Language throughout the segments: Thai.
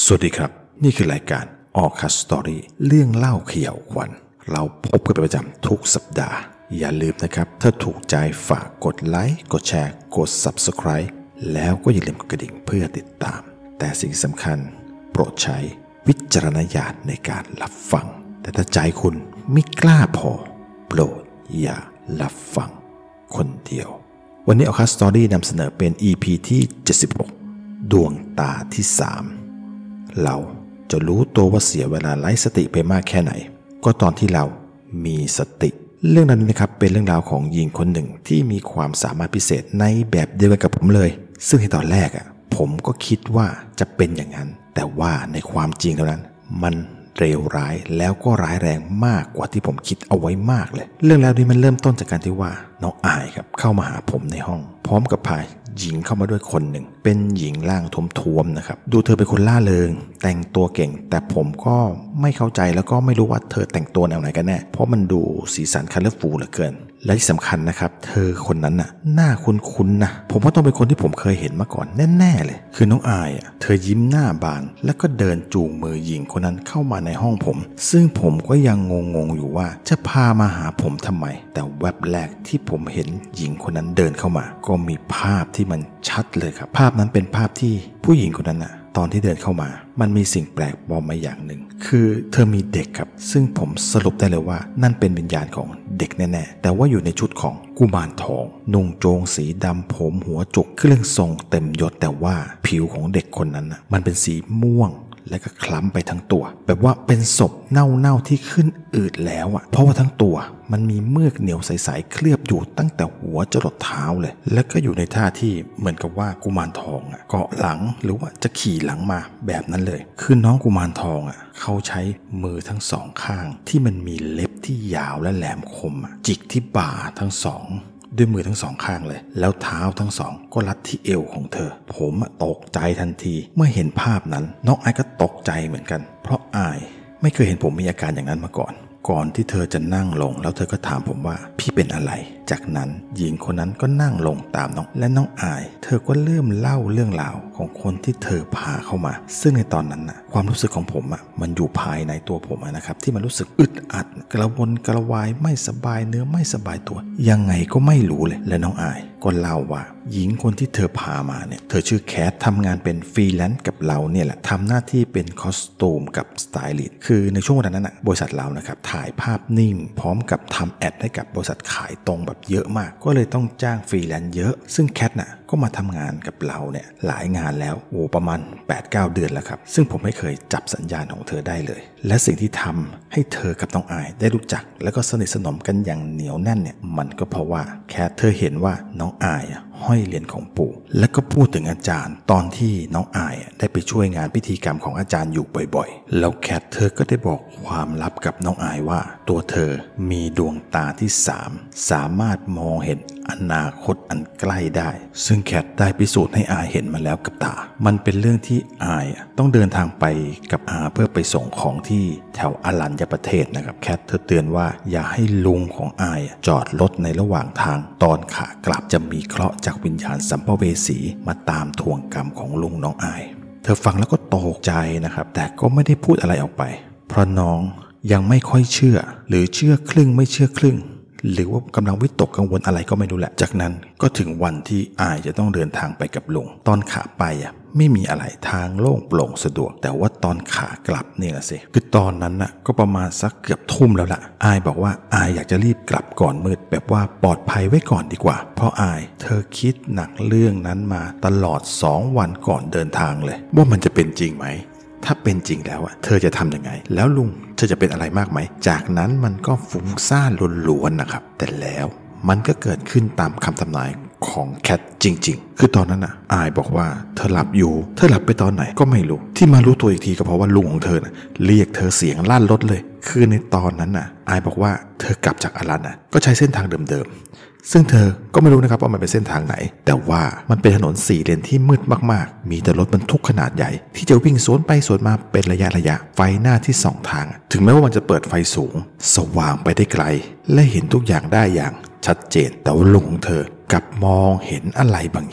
สวัสดีครับนี่คือรายการออคัสสตอรี่เรื่องเล่าเขย่าวขวัญเราพบกันเป็นประจำทุกสัปดาห์อย่าลืมนะครับถ้าถูกใจฝากกดไลค์กดแชร์กด Subscribe แล้วก็อย่าลืมกดกระดิ่งเพื่อติดตามแต่สิ่งสำคัญโปรดใช้วิจารณญาณในการรับฟังแต่ถ้าใจคุณไม่กล้าพอโปรดอย่ารับฟังคนเดียววันนี้ออคัสสตอรี่นำเสนอเป็น EP ที่76ดวงตาที่3เราจะรู้ตัวว่าเสียเวลาไร้สติไปมากแค่ไหนก็ตอนที่เรามีสติเรื่องนั้นนะครับเป็นเรื่องราวของหญิงคนหนึ่งที่มีความสามารถพิเศษในแบบเดียวกันกับผมเลยซึ่งในตอนแรกผมก็คิดว่าจะเป็นอย่างนั้นแต่ว่าในความจริงแล้วนั้นมันเลวร้ายแล้วก็ร้ายแรงมากกว่าที่ผมคิดเอาไว้มากเลยเรื่องราวนี้มันเริ่มต้นจากการที่ว่าน้องอายครับเข้ามาหาผมในห้องพร้อมกับพาหญิงเข้ามาด้วยคนหนึ่งเป็นหญิงร่างท้วมๆนะครับดูเธอเป็นคนล่าเริงแต่งตัวเก่งแต่ผมก็ไม่เข้าใจแล้วก็ไม่รู้ว่าเธอแต่งตัวแนวไหนกันแน่เพราะมันดูสีสันคัลเลอร์ฟูลเหลือเกินและที่สำคัญนะครับเธอคนนั้นน่ะหน้าคุ้นๆนะผมว่าต้องเป็นคนที่ผมเคยเห็นมาก่อนแน่ๆเลยคือน้องอายเธอยิ้มหน้าบานแล้วก็เดินจูงมือหญิงคนนั้นเข้ามาในห้องผมซึ่งผมก็ยังงงๆอยู่ว่าจะพามาหาผมทำไมแต่แวบแรกที่ผมเห็นหญิงคนนั้นเดินเข้ามาก็มีภาพที่มันชัดเลยครับภาพนั้นเป็นภาพที่ผู้หญิงคนนั้นตอนที่เดินเข้ามามันมีสิ่งแปลกปลอมมาอย่างหนึ่งคือเธอมีเด็กครับซึ่งผมสรุปได้เลยว่านั่นเป็นวิญญาณของเด็กแน่ๆแต่ว่าอยู่ในชุดของกุมารทองนุ่งโจงสีดำผมหัวจุกเครื่องทรงเต็มยศแต่ว่าผิวของเด็กคนนั้นมันเป็นสีม่วงและก็คล้ำไปทั้งตัวแบบว่าเป็นศพเน่าๆที่ขึ้นอืดแล้วเพราะว่าทั้งตัวมันมีเมือกเหนียวใสๆเคลือบอยู่ตั้งแต่หัวจรดเท้าเลยแล้วก็อยู่ในท่าที่เหมือนกับว่ากุมารทองเกาะหลังหรือว่าจะขี่หลังมาแบบนั้นเลยคือน้องกุมารทองเขาใช้มือทั้งสองข้างที่มันมีเล็บที่ยาวและแหลมคมจิกที่บ่าทั้งสองด้วยมือทั้งสองข้างเลยแล้วเท้าทั้งสองก็รัดที่เอวของเธอผมตกใจทันทีเมื่อเห็นภาพนั้นน้องอายก็ตกใจเหมือนกันเพราะอายไม่เคยเห็นผมมีอาการอย่างนั้นมาก่อนที่เธอจะนั่งลงแล้วเธอก็ถามผมว่าพี่เป็นอะไรจากนั้นหญิงคนนั้นก็นั่งลงตามน้องและน้องอายเธอก็เริ่มเล่าเรื่องราวของคนที่เธอพาเข้ามาซึ่งในตอนนั้นความรู้สึกของผมมันอยู่ภายในตัวผมนะครับที่มันรู้สึกอึดอัดกระวนกระวายไม่สบายเนื้อไม่สบายตัวยังไงก็ไม่รู้เลยและน้องอายก็เล่าว่าหญิงคนที่เธอพามาเนี่ยเธอชื่อแคททำงานเป็นฟรีแลนซ์กับเราเนี่ยแหละทำหน้าที่เป็นคอสตูมกับสไตลิสต์คือในช่วงเวลานั้นบริษัทเรานะครับถ่ายภาพนิ่งพร้อมกับทำแอดให้กับบริษัทขายตรงแบบเยอะมากก็เลยต้องจ้างฟรีแลนซ์เยอะซึ่งแคทก็มาทำงานกับเราเนี่ยหลายงานแล้วประมาณ 8-9 เดือนแล้วครับซึ่งผมไม่เคยจับสัญญาณของเธอได้เลยและสิ่งที่ทำให้เธอกับน้องอายได้รู้จักแล้วก็สนิทสนมกันอย่างเหนียวแน่นเนี่ยมันก็เพราะว่าแคทเธอเห็นว่าน้องอายห้อยเหรียญของปู่และก็พูดถึงอาจารย์ตอนที่น้องอายได้ไปช่วยงานพิธีกรรมของอาจารย์อยู่บ่อยๆแล้วแคทเธอก็ได้บอกความลับกับน้องอายว่าตัวเธอมีดวงตาที่3สามารถมองเห็นอนาคตอันใกล้ได้ซึ่งแคทได้พิสูจน์ให้อายเห็นมาแล้วกับตามันเป็นเรื่องที่อายต้องเดินทางไปกับอาเพื่อไปส่งของที่แถวอรัญญประเทศนะครับแคทเธอเตือนว่าอย่าให้ลุงของอายจอดรถในระหว่างทางตอนขากลับจะมีเคราะห์จากวิญญาณสัมภเวสีมาตามทวงกรรมของลุงน้องอายเธอฟังแล้วก็ตกใจนะครับแต่ก็ไม่ได้พูดอะไรออกไปเพราะน้องยังไม่ค่อยเชื่อหรือเชื่อครึ่งไม่เชื่อครึ่งหรือว่ากำลังวิตกกังวลอะไรก็ไม่รู้แหละจากนั้นก็ถึงวันที่อายจะต้องเดินทางไปกับลุงตอนขาไปไม่มีอะไรทางโล่งโปร่งสะดวกแต่ว่าตอนขากลับนี่แหละสิคือตอนนั้นก็ประมาณสักเกือบทุ่มแล้วล่ะอายบอกว่าอายอยากจะรีบกลับก่อนมืดแบบว่าปลอดภัยไว้ก่อนดีกว่าเพราะอายเธอคิดหนักเรื่องนั้นมาตลอด2 วันก่อนเดินทางเลยว่ามันจะเป็นจริงไหมถ้าเป็นจริงแล้วเธอจะทำยังไงแล้วลุงเธอจะเป็นอะไรมากไหมจากนั้นมันก็ฟุ้งซ่านล้วนๆนะครับแต่แล้วมันก็เกิดขึ้นตามคำทำนายของแคทจริงๆคือตอนนั้นอายบอกว่าเธอหลับอยู่เธอหลับไปตอนไหนก็ไม่รู้ที่มารู้ตัวอีกทีก็เพราะว่าลุงของเธอเรียกเธอเสียงลั่นรถเลยคือในตอนนั้นอายบอกว่าเธอกลับจากอรัญก็ใช้เส้นทางเดิมๆซึ่งเธอก็ไม่รู้นะครับว่ามันเป็นเส้นทางไหนแต่ว่ามันเป็นถนน4 เลนที่มืดมากๆมีแต่รถบรรทุกขนาดใหญ่ที่จะวิ่งสวนไปสวนมาเป็นระยะไฟหน้าที่2 ทางถึงแม้ว่ามันจะเปิดไฟสูงสว่างไปได้ไกลและเห็นทุกอย่างได้อย่างชัดเจนแต่ว่าลุงของเธอกลับมองเห็นอะไรบางอย่าง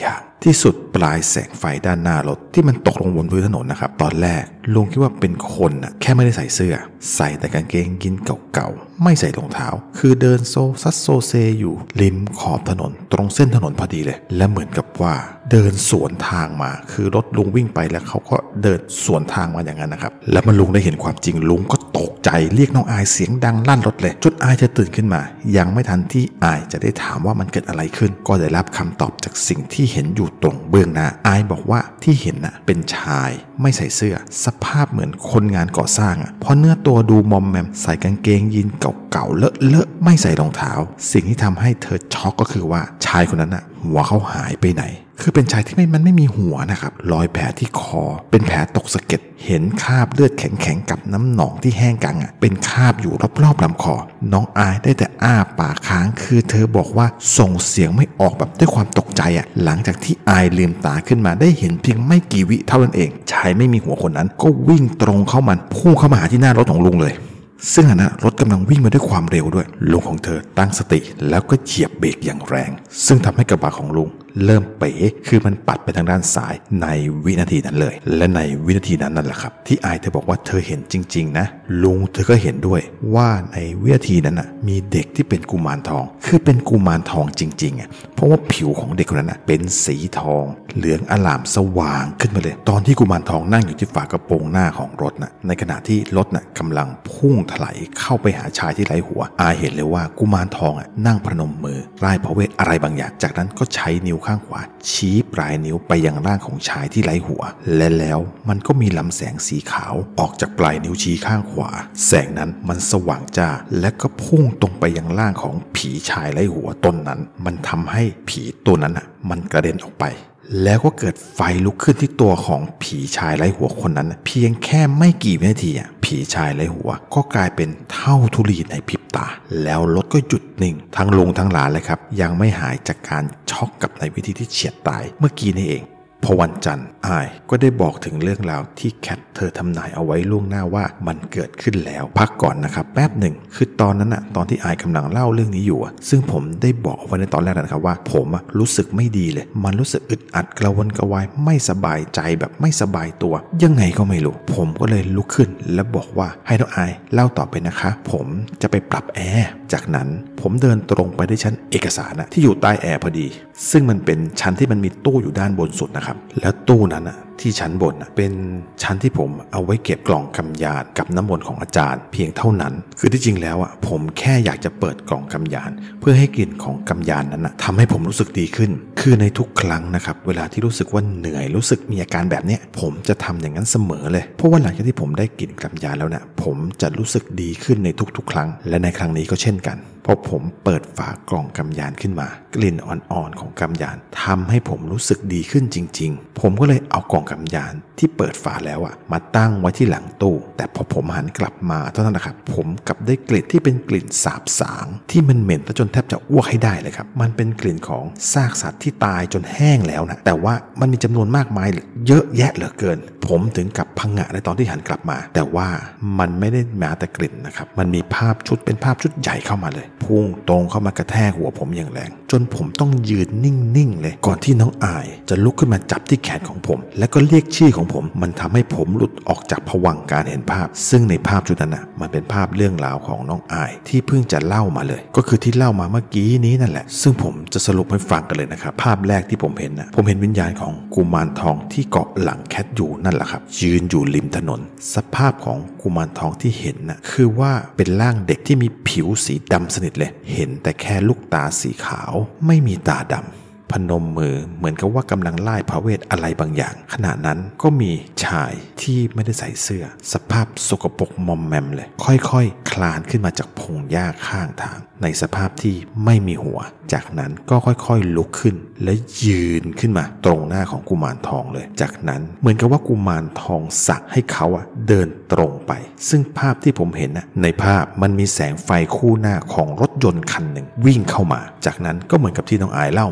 ที่สุดปลายแสงไฟด้านหน้ารถที่มันตกลงบนพื้นถนนนะครับตอนแรกลุงคิดว่าเป็นคนน่ะแค่ไม่ได้ใส่เสื้อใส่แต่กางเกงยีนเก่าๆไม่ใส่รองเท้าคือเดินโซซัดโซเซอยู่ริมขอบถนนตรงเส้นถนนพอดีเลยและเหมือนกับว่าเดินสวนทางมาคือรถลุงวิ่งไปแล้วเขาก็เดินสวนทางมาอย่างนั้นนะครับแล้วมันลุงได้เห็นความจริงลุงก็ตกใจเรียกน้องอายเสียงดังลั่นรถเลยจนอายจะตื่นขึ้นมายังไม่ทันที่อายจะได้ถามว่ามันเกิดอะไรขึ้นก็ได้รับคำตอบจากสิ่งที่เห็นอยู่ตรงเบื้องหน้าอายบอกว่าที่เห็นน่ะเป็นชายไม่ใส่เสื้อสภาพเหมือนคนงานก่อสร้างเพราะเนื้อตัวดูมอมแมมใส่กางเกงยีนเก่าๆเลอะๆไม่ใส่รองเท้าสิ่งที่ทำให้เธอช็อกก็คือว่าชายคนนั้นน่ะหัวเขาหายไปไหนคือเป็นชายที่มันไม่มีหัวนะครับรอยแผลที่คอเป็นแผลตกสะเก็ดเห็นคราบเลือดแข็งๆกับน้ำหนองที่แห้งกังเป็นคราบอยู่รอบๆลำคอน้องอายได้แต่อ้าปากค้างคือเธอบอกว่าส่งเสียงไม่ออกแบบด้วยความตกใจหลังจากที่อายลืมตาขึ้นมาได้เห็นเพียงไม่กี่วิเท่านั้นเองชายไม่มีหัวคนนั้นก็วิ่งตรงเข้ามาพุ่งเข้ามาหาที่หน้ารถของลุงเลยซึ่งรถกำลังวิ่งมาด้วยความเร็วด้วยลุงของเธอตั้งสติแล้วก็เหยียบเบรกอย่างแรงซึ่งทำให้กระบะของลุงเริ่มเป๋คือมันปัดไปทางด้านซ้ายในวินาทีนั้นเลยและในวินาทีนั้นนั่นแหละครับที่อายเธอบอกว่าเธอเห็นจริงๆนะลุงเธอก็เห็นด้วยว่าในวินาทีนั้นมีเด็กที่เป็นกุมารทองคือเป็นกุมารทองจริงๆเพราะว่าผิวของเด็กคนนั้นเป็นสีทองเหลืองอลามสว่างขึ้นมาเลยตอนที่กุมารทองนั่งอยู่ที่ฝากระโปรงหน้าของรถในขณะที่รถกำลังพุ่งถลายเข้าไปหาชายที่ไร้หัวอายเห็นเลยว่ากุมารทองนั่งพนมมือร่ายพระเวทอะไรบางอย่างจากนั้นก็ใช้นิ้วข้างขวาชี้ปลายนิ้วไปยังร่างของชายที่ไร้หัวและแล้วมันก็มีลำแสงสีขาวออกจากปลายนิ้วชี้ข้างขวาแสงนั้นมันสว่างจ้าและก็พุ่งตรงไปยังร่างของผีชายไร้หัวตนนั้นมันทำให้ผีตัวนั้นมันกระเด็นออกไปแล้วก็เกิดไฟลุกขึ้นที่ตัวของผีชายไร้หัวคนนั้นเพียงแค่ไม่กี่วินาทีผีชายไร้หัวก็กลายเป็นเท่าธุลีในพริบตาแล้วรถก็หยุดนิ่งทั้งลุงทั้งหลานเลยครับยังไม่หายจากการช็อกกับในวิธีที่เฉียดตายเมื่อกี้นี่เองพอวันจันทร์อายก็ได้บอกถึงเรื่องราวที่แคทเธอทำนายเอาไว้ล่วงหน้าว่ามันเกิดขึ้นแล้วพักก่อนนะครับแป๊บหนึ่งคือตอนนั้นตอนที่อายกำลังเล่าเรื่องนี้อยู่ซึ่งผมได้บอกไว้ในตอนแรกนะครับว่าผมรู้สึกไม่ดีเลยมันรู้สึกอึดอัดกระวนกระวายไม่สบายใจแบบไม่สบายตัวยังไงก็ไม่รู้ผมก็เลยลุกขึ้นและบอกว่าให้น้องอายเล่าต่อไปนะคะผมจะไปปรับแอร์จากนั้นผมเดินตรงไปที่ชั้นเอกสารที่อยู่ใต้แอร์พอดีซึ่งมันเป็นชั้นที่มันมีตู้อยู่ด้านบนสุดนะครับแล้วตู้นั้นที่ชั้นบนเป็นชั้นที่ผมเอาไว้เก็บกล่องกำยานกับน้ำมนต์ของอาจารย์เพียงเท่านั้นคือที่จริงแล้วผมแค่อยากจะเปิดกล่องกำยานเพื่อให้กลิ่นของกำยานนั้นทำให้ผมรู้สึกดีขึ้นคือในทุกครั้งนะครับเวลาที่รู้สึกว่าเหนื่อยรู้สึกมีอาการแบบนี้ผมจะทำอย่างนั้นเสมอเลยเพราะว่าหลังจากที่ผมได้กลิ่นกำยานแล้วผมจะรู้สึกดีขึ้นในทุกๆครั้งและในครั้งนี้ก็เช่นกันพอผมเปิดฝากล่องกำยานขึ้นมากลิ่นอ่อนๆของกำยานทำให้ผมรู้สึกดีขึ้นจริงๆผมก็เลยเอากล่องกำยานที่เปิดฝาแล้วมาตั้งไว้ที่หลังตู้แต่พอผมหันกลับมาเท่านั้นนะครับผมกลับได้กลิ่นที่เป็นกลิ่นสาบสางที่มันเหม็นจนแทบจะอ้วกให้ได้เลยครับมันเป็นกลิ่นของซากสัตว์ที่ตายจนแห้งแล้วนะแต่ว่ามันมีจำนวนมากมายเยอะแยะเหลือเกินผมถึงกับพังงะในตอนที่หันกลับมาแต่ว่ามันไม่ได้มาแต่กลิ่นนะครับมันมีภาพชุดเป็นภาพชุดใหญ่เข้ามาเลยพุ่งตรงเข้ามากระแทกหัวผมอย่างแรงจนผมต้องยืนนิ่งๆเลยก่อนที่น้องอายจะลุกขึ้นมาจับที่แขนของผมแล้วก็เรียกชื่อของผมมันทำให้ผมหลุดออกจากภวังค์การเห็นภาพซึ่งในภาพชุดนั้นมันเป็นภาพเรื่องราวของน้องอายที่เพิ่งจะเล่ามาเลยก็คือที่เล่ามาเมื่อกี้นี้นั่นแหละซึ่งผมจะสรุปให้ฟังกันเลยนะครับภาพแรกที่ผมเห็นผมเห็นวิญญาณของกุมารทองที่เกาะหลังแคทอยู่นั่นแหละครับยืนอยู่ริมถนนสภาพของกุมารทองที่เห็นคือว่าเป็นร่างเด็กที่มีผิวสีดำสนิทเลยเห็นแต่แค่ลูกตาสีขาวไม่มีตาดำพนมมือเหมือนกับว่ากำลังไล่พระเวทอะไรบางอย่างขณะนั้นก็มีชายที่ไม่ได้ใส่เสื้อสภาพสกปรกมอมแมมเลยค่อยๆคลานขึ้นมาจากพงหญ้าข้างทางในสภาพที่ไม่มีหัวจากนั้นก็ค่อยๆลุกขึ้นและยืนขึ้นมาตรงหน้าของกุมารทองเลยจากนั้นเหมือนกับว่ากุมารทองสั่งให้เขาเดินตรงไปซึ่งภาพที่ผมเห็นในภาพมันมีแสงไฟคู่หน้าของรถยนต์คันหนึ่งวิ่งเข้ามาจากนั้นก็เหมือนกับที่น้องอายเล่ามานะครับก็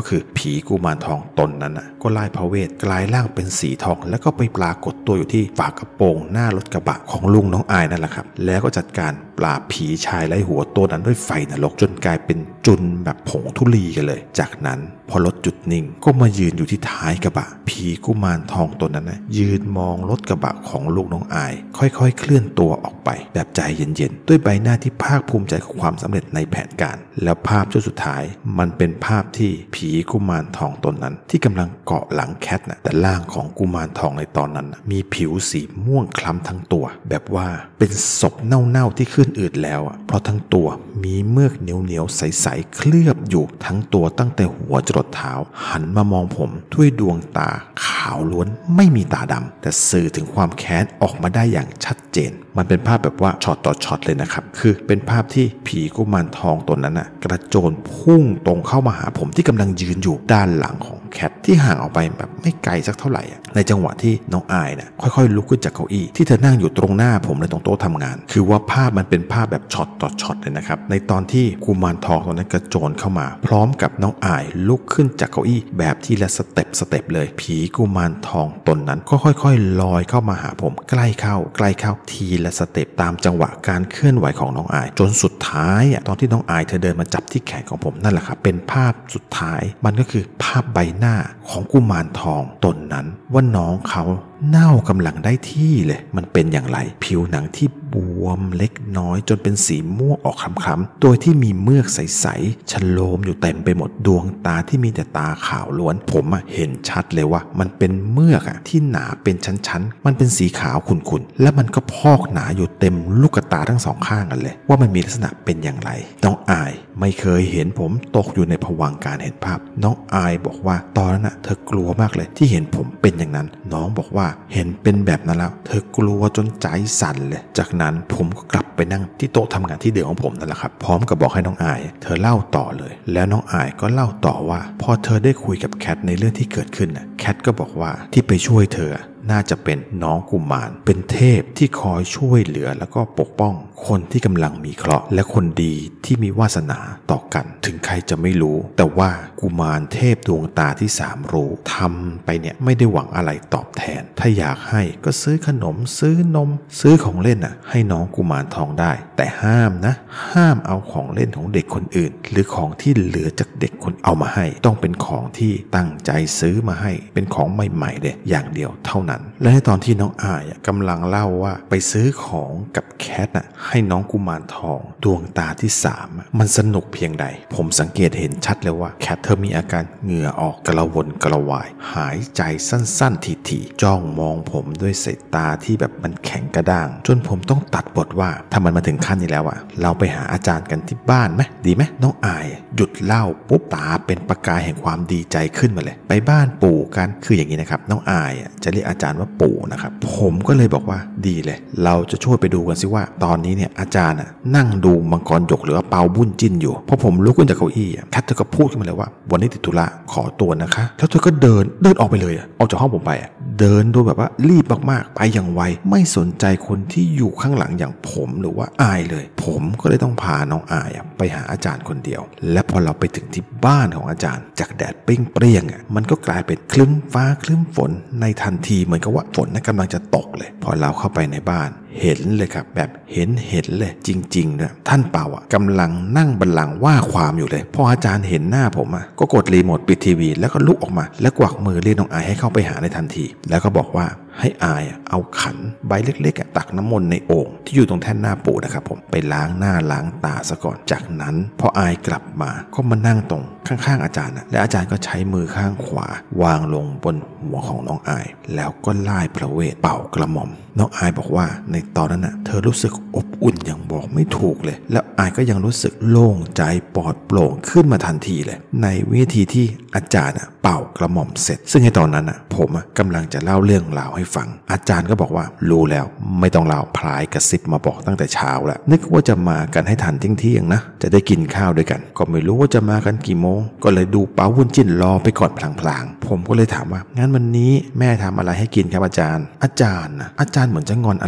ก็คือผีกุมารทองตนนั้นก็ไล่พระเวทกลายร่างเป็นสีทองแล้วก็ไปปรากฏตัวอยู่ที่ฝากระโปรงหน้ารถกระบะของลุงน้องอายนั่นแหละครับแล้วก็จัดการปราบผีชายไร้หัวตัวนั้นด้วยไฟนรกจนกลายเป็นจุนแบบผงธุลีกันเลยจากนั้นพอรถจุดนิ่งก็มายืนอยู่ที่ท้ายกระบะผีกุมารทองตนนั้นยืนมองรถกระบะของลูกน้องอายค่อยๆเคลื่อนตัวออกไปแบบใจเย็นๆด้วยใบหน้าที่ภาคภูมิใจกับความสำเร็จในแผนการแล้วภาพช่วงสุดท้ายมันเป็นภาพที่ผีกุมารทองตนนั้นที่กำลังเกาะหลังแคทแต่ร่างของกุมารทองในตอนนั้นมีผิวสีม่วงคล้ำทั้งตัวแบบว่าเป็นศพเน่าๆที่ขึ้นอืดแล้วเพราะทั้งตัวมีเมือกเหนียวๆใสๆเคลือบอยู่ทั้งตัวตั้งแต่หัวจรดเท้าหันมามองผมด้วยดวงตาขาวล้วนไม่มีตาดำแต่สื่อถึงความแค้นออกมาได้อย่างชัดเจนมันเป็นภาพแบบว่าช็อตต่อช็อตเลยนะครับคือเป็นภาพที่ผีกุมารทองตนนั้นกระโจนพุ่งตรงเข้ามาหาผมที่กำลังยืนอยู่ด้านหลังของแคทที่ห่างออกไปแบบไม่ไกลสักเท่าไหร่ในจังหวะที่น้องอายค่อยๆลุกขึ้นจากเก้าอี้ที่เธอนั่งอยู่ตรงหน้าผมในตรงโต๊ะทำงานคือว่าภาพมันเป็นภาพแบบช็อตต่อช็อตเลยนะครับในตอนที่กุมารทองตนนั้นกระโจนเข้ามาพร้อมกับน้องอายลุกขึ้นจากเก้าอี้แบบทีละสเต็ปเลยผีกุมารทองตนนั้นก็ค่อยๆลอยเข้ามาหาผมใกล้เข้าทีละสเต็ปตามจังหวะการเคลื่อนไหวของน้องอายจนสุดท้ายตอนที่น้องอายเธอเดินมาจับที่แขนของผมนั่นแหละครับเป็นภาพสุดท้ายมันก็คือภาพใบหน้าของกุมารทองตนนั้นว่าน้องเขาเน่ากำลังได้ที่เลยมันเป็นอย่างไรผิวหนังที่บวมเล็กน้อยจนเป็นสีม่วงออกคล้ำๆโดยที่มีเมือกใสๆชโลมอยู่เต็มไปหมดดวงตาที่มีแต่ตาขาวล้วนผมเห็นชัดเลยว่ามันเป็นเมือกที่หนาเป็นชั้นๆมันเป็นสีขาวขุ่นๆและมันก็พอกหนาอยู่เต็มลูกตาทั้งสองข้างกันเลยว่ามันมีลักษณะเป็นอย่างไรน้องอายไม่เคยเห็นผมตกอยู่ในภวังค์การเห็นภาพน้องอายบอกว่าตอนนั้นเธอกลัวมากเลยที่เห็นผมเป็นอย่างนั้นน้องบอกว่าเห็นเป็นแบบนั้นแล้วเธอกลัวจนใจสั่นเลยจากนั้นผมก็กลับไปนั่งที่โต๊ะทำงานที่เดิมของผมนั่นแหละครับพร้อมกับบอกให้น้องอายเธอเล่าต่อเลยแล้วน้องอายก็เล่าต่อว่าพอเธอได้คุยกับแคทในเรื่องที่เกิดขึ้นแคทก็บอกว่าที่ไปช่วยเธอน่าจะเป็นน้องกุมารเป็นเทพที่คอยช่วยเหลือแล้วก็ปกป้องคนที่กำลังมีเคราะห์และคนดีที่มีวาสนาต่อกันถึงใครจะไม่รู้แต่ว่ากุมารเทพดวงตาที่3รู้ทำไปไม่ได้หวังอะไรตอบแทนถ้าอยากให้ก็ซื้อขนมซื้อนมซื้อของเล่นให้น้องกุมารทองได้แต่ห้ามเอาของเล่นของเด็กคนอื่นหรือของที่เหลือจากเด็กคนเอามาให้ต้องเป็นของที่ตั้งใจซื้อมาให้เป็นของใหม่ๆเลยอย่างเดียวเท่านั้นและในตอนที่น้องอายกำลังเล่าว่าไปซื้อของกับแคทให้น้องกุมารทองดวงตาที่3มันสนุกเพียงใดผมสังเกตเห็นชัดเลยว่าแคทเธอมีอาการเหงื่อออกกระวนกระวายหายใจสั้นๆถี่ๆจ้องมองผมด้วยสายตาที่แบบมันแข็งกระด้างจนผมต้องตัดบทว่าถ้ามันมาถึงขั้นนี้แล้วเราไปหาอาจารย์กันที่บ้านไหมดีไหมน้องอายหยุดเล่าปุ๊บตาเป็นประกายแห่งความดีใจขึ้นมาเลยไปบ้านปู่กันคืออย่างนี้นะครับน้องอายจะเรียกอาจารย์ว่าปู่นะครับผมก็เลยบอกว่าดีเลยเราจะช่วยไปดูกันสิว่าตอนนี้อาจารย์นั่งดูมังกรหยกหรือว่าเปาบุญจิ้นอยู่พอผมลุกขึ้นจากเก้าอี้แคทเธอก็พูดขึ้นมาเลยว่าวันนี้ติดธุระขอตัวนะคะแล้วเธอก็เดินออกไปเลยออกจากห้องผมไปเดินโดยแบบว่ารีบมากๆไปอย่างไวไม่สนใจคนที่อยู่ข้างหลังอย่างผมหรือว่าอายเลยผมก็เลยต้องพาน้องอายไปหาอาจารย์คนเดียวและพอเราไปถึงที่บ้านของอาจารย์จากแดดเปรี้ยงมันก็กลายเป็นคลึ้มฟ้าคลึ้มฝนในทันทีเหมือนกับว่าฝนกำลังจะตกเลยพอเราเข้าไปในบ้านเห็นเลยครับแบบเห็นเลยจริงๆนะท่านเป่ากำลังนั่งบัลลังก์ว่าความอยู่เลยพออาจารย์เห็นหน้าผมก็กดรีโมทปิดทีวีแล้วก็ลุกออกมาแล้วกวักมือเรียกน้องอายให้เข้าไปหาในทันทีแล้วก็บอกว่าให้อายเอาขันใบเล็กๆตักน้ำมนต์ในโอ่งที่อยู่ตรงแท่นหน้าปู่นะครับผมไปล้างหน้าล้างตาซะก่อนจากนั้นพออายกลับมาก็มานั่งตรงข้างๆอาจารย์และอาจารย์ก็ใช้มือข้างขวาวางลงบนหัวของน้องอายแล้วก็ไล่พระเวทเป่ากระหม่อมน้องอายบอกว่าในตอนนั้นเธอรู้สึกอบอุ่นอย่างบอกไม่ถูกเลยแล้วอายก็ยังรู้สึกโล่งใจปลอดโปร่งขึ้นมาทันทีเลยในวิธีที่อาจารย์เป่ากระหม่อมเสร็จซึ่งในตอนนั้นผมกำลังจะเล่าเรื่องราวให้ฟังอาจารย์ก็บอกว่ารู้แล้วไม่ต้องเล่าพลายกระซิบมาบอกตั้งแต่เช้าแล้วนึกว่าจะมากันให้ทันเที่ยงนะจะได้กินข้าวด้วยกันก็ไม่รู้ว่าจะมากันกี่โมงก็เลยดูเป๋าวุ้นจิ้นรอไปก่อนพลางๆผมก็เลยถามว่างั้นวันนี้แม่ทำอะไรให้กินครับอาจารย์เหมือนจะงอนอะไรผม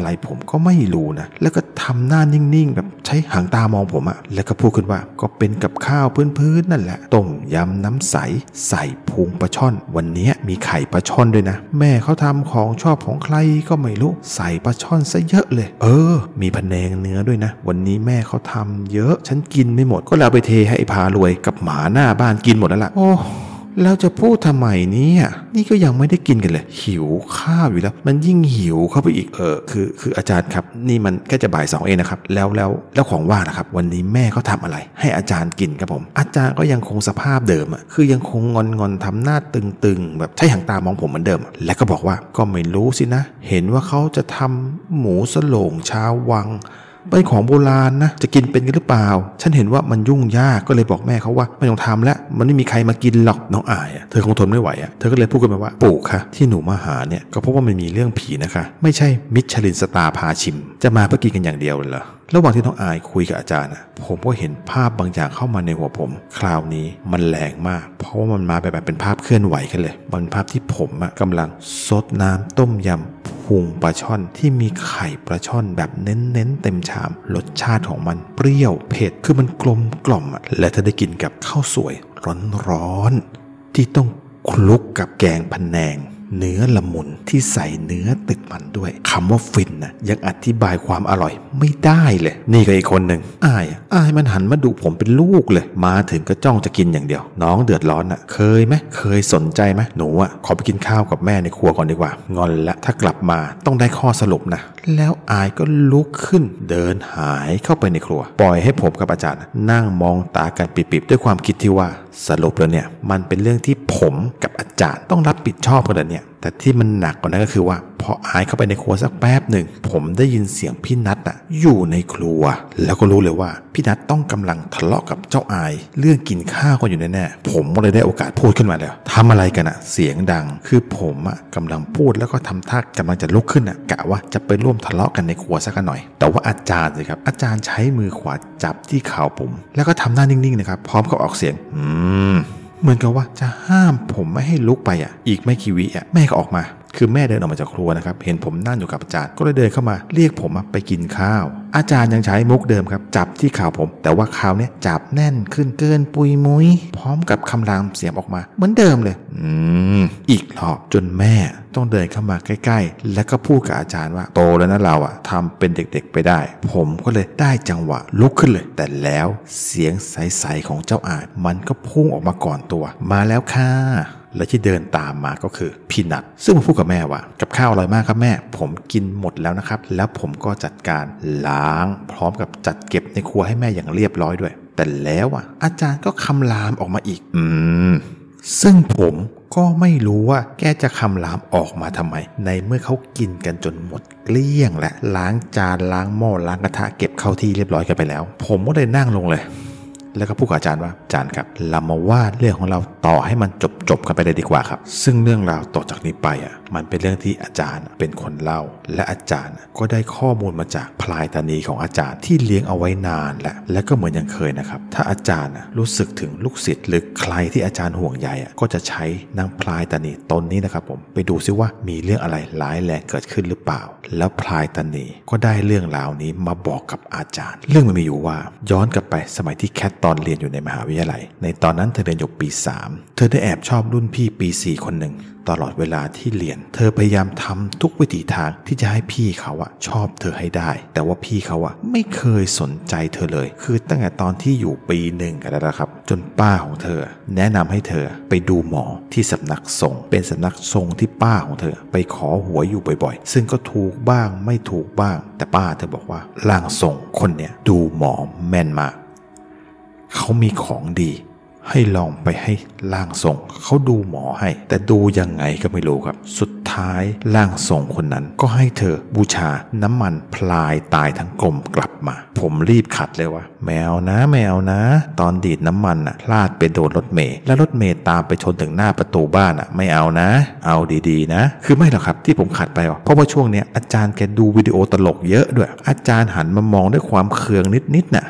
ก็ไม่รู้นะแล้วก็ทำหน้านิ่งๆแบบใช้หางตามองผมอะแล้วก็พูดขึ้นว่าก็เป็นกับข้าวพื้นๆนั่นแหละต้มยำน้ำใสใส่พุงปลาช่อนวันนี้มีไข่ปลาช่อนด้วยนะแม่เขาทำของชอบของใครก็ไม่รู้ใส่ปลาช่อนซะเยอะเลยมีพะแนงเนื้อด้วยนะวันนี้แม่เขาทำเยอะฉันกินไม่หมดก็เลยเอาไปเทให้ไอ้พารวยกับหมาหน้าบ้านกินหมดแล้วล่ะโอ้แล้วจะพูดทำไมเนี่ยนี่ก็ยังไม่ได้กินกันเลยหิวข้าวอยู่แล้วมันยิ่งหิวเข้าไปอีกคืออาจารย์ครับนี่มันแค่จะบ่าย2เองนะครับแล้วของว่างนะครับวันนี้แม่เขาทำอะไรให้อาจารย์กินครับผมอาจารย์ก็ยังคงสภาพเดิมอ่ะคือยังคงงอนทำหน้าตึงๆแบบใช้หางตามองผมเหมือนเดิมแล้วก็บอกว่าก็ไม่รู้สินะเห็นว่าเขาจะทำหมูสโลงชาววังเป็นของโบราณนะจะกินเป็นกันหรือเปล่าฉันเห็นว่ามันยุ่งยากก็เลยบอกแม่เขาว่าไม่ต้องทำแล้วมันไม่มีใครมากินหรอกน้องอายเธอคงทนไม่ไหวเธอก็เลยพูดกันมาว่าปู่คะที่หนูมาหาเนี่ยก็เพราะว่ามันมีเรื่องผีนะคะไม่ใช่มิชลินสตาร์พาชิมจะมาเพื่อกินกันอย่างเดียวเหรอระหว่างที่น้องอายคุยกับอาจารย์ผมก็เห็นภาพบางอย่างเข้ามาในหัวผมคราวนี้มันแรงมากเพราะว่ามันมาแบบเป็นภาพเคลื่อนไหวกันเลยมันภาพที่ผมกำลังซดน้ำต้มยำพุงปลาช่อนที่มีไข่ปลาช่อนแบบเน้นเต็มชามรสชาติของมันเปรี้ยวเผ็ดคือมันกลมกล่อมและถ้าได้กินกับข้าวสวยร้อนๆที่ต้องคลุกกับแกงพะแนงเนื้อละมุนที่ใส่เนื้อติดมันด้วยคำว่าฟินยังอธิบายความอร่อยไม่ได้เลยนี่ก็อีกคนหนึ่งอายมันหันมาดูผมเป็นลูกเลยมาถึงก็จ้องจะกินอย่างเดียวน้องเดือดร้อนเคยไหมเคยสนใจไหมหนูขอไปกินข้าวกับแม่ในครัวก่อนดีกว่างอนละถ้ากลับมาต้องได้ข้อสรุปนะแล้วอายก็ลุกขึ้นเดินหายเข้าไปในครัวปล่อยให้ผมกับอาจารย์นั่งมองตากันปิบๆด้วยความคิดที่ว่าสรุปแล้วเนี่ยมันเป็นเรื่องที่ผมกับอาจารย์ต้องรับผิดชอบกันแล้วเนี่ยแต่ที่มันหนักกว่านั้นก็คือว่าพออายเข้าไปในครัวสักแป๊บหนึ่งผมได้ยินเสียงพี่นัทอยู่ในครัวแล้วก็รู้เลยว่าพี่นัทต้องกำลังทะเลาะกับเจ้าอายเรื่องกินข้าวกันอยู่แน่ๆผมก็เลยได้โอกาสพูดขึ้นมาแล้วทำอะไรกันเสียงดังคือผมกำลังพูดแล้วก็ทำท่ากำลังจะลุกขึ้นกะว่าจะไปร่วมทะเลาะกันในครัวสักหน่อยแต่ว่าอาจารย์สิครับอาจารย์ใช้มือขวาจับที่เข่าผมแล้วก็ทำหน้านิ่งๆนะครับพร้อมกับออกเสียงเหมือนกับว่าจะห้ามผมไม่ให้ลุกไปอีกไม่กี่วิแม่ก็ออกมาคือแม่เดินออกมาจากครัวนะครับเห็นผมนั่งอยู่กับอาจารย์ก็เลยเดินเข้ามาเรียกผมไปกินข้าวอาจารย์ยังใช้มุกเดิมครับจับที่ข่าวผมแต่ว่าคราวนี้จับแน่นขึ้นเกินปุยมุ้ยพร้อมกับคำรามเสียงออกมาเหมือนเดิมเลยอีกรอบจนแม่ต้องเดินเข้ามาใกล้ๆแล้วก็พูดกับอาจารย์ว่าโตแล้วนะเราทำเป็นเด็กๆไปได้ผมก็เลยได้จังหวะลุกขึ้นเลยแต่แล้วเสียงใสๆของเจ้าอายมันก็พุ่งออกมาก่อนตัวมาแล้วค่ะและที่เดินตามมาก็คือพี่นัทซึ่งมาพูดกับแม่ว่ากับข้าวอร่อยมากครับแม่ผมกินหมดแล้วนะครับแล้วผมก็จัดการล้างพร้อมกับจัดเก็บในครัวให้แม่อย่างเรียบร้อยด้วยแต่แล้วอาจารย์ก็คำรามออกมาอีกซึ่งผมก็ไม่รู้ว่าแกจะคำรามออกมาทำไมในเมื่อเขากินกันจนหมดเกลี้ยงและล้างจานล้างหม้อล้างกระทะเก็บเข้าที่เรียบร้อยกันไปแล้วผมก็เลยนั่งลงเลยแล้วก็พูดกับอาจารย์ว่าอาจารย์ครับเรามาว่าเรื่องของเราต่อให้มันจบกันไปเลยดีกว่าครับซึ่งเรื่องราวต่อจากนี้ไปมันเป็นเรื่องที่อาจารย์เป็นคนเล่าและอาจารย์ก็ได้ข้อมูลมาจากพลายตานีของอาจารย์ที่เลี้ยงเอาไว้นานและก็เหมือนยังเคยนะครับถ้าอาจารย์รู้สึกถึงลูกศิษย์หรือใครที่อาจารย์ห่วงใยก็จะใช้นางพลายตานีตนนี้นะครับผมไปดูซิว่ามีเรื่องอะไรร้ายแรงเกิดขึ้นหรือเปล่าแล้วพลายตานีก็ได้เรื่องราวนี้มาบอกกับอาจารย์เรื่องมันมีอยู่ว่าย้อนกลับไปสมัยที่แคทตอนเรียนอยู่ในมหาวิทยาลัยในตอนนั้นเธอเรียนอยู่ปี 3เธอได้แอบชอบรุ่นพี่ปี 4คนหนึ่งตลอดเวลาที่เรียนเธอพยายามทำทุกวิถีทางที่จะให้พี่เขาชอบเธอให้ได้แต่ว่าพี่เขาไม่เคยสนใจเธอเลยคือตั้งแต่ตอนที่อยู่ปี 1กันแล้วครับจนป้าของเธอแนะนำให้เธอไปดูหมอที่สำนักสงฆ์เป็นสำนักสงฆ์ที่ป้าของเธอไปขอหวยอยู่บ่อยๆซึ่งก็ถูกบ้างไม่ถูกบ้างแต่ป้าเธอบอกว่าร่างทรงคนเนี้ยดูหมอแม่นมากเขามีของดีให้ลองไปให้ร่างทรงเขาดูหมอให้แต่ดูยังไงก็ไม่รู้ครับสุดท้ายร่างทรงคนนั้นก็ให้เธอบูชาน้ำมันพลายตายทั้งกลมกลับมาผมรีบขัดเลยว่าแมวนะตอนดีดน้ำมันพลาดไปโดนรถเมล์แล้วรถเมล์ตามไปชนถึงหน้าประตูบ้านไม่เอานะเอาดีๆนะคือไม่หรอกครับที่ผมขัดไปเพราะว่าช่วงเนี้ยอาจารย์แกดูวิดีโอตลกเยอะด้วยอาจารย์หันมามองด้วยความเคืองนิดๆ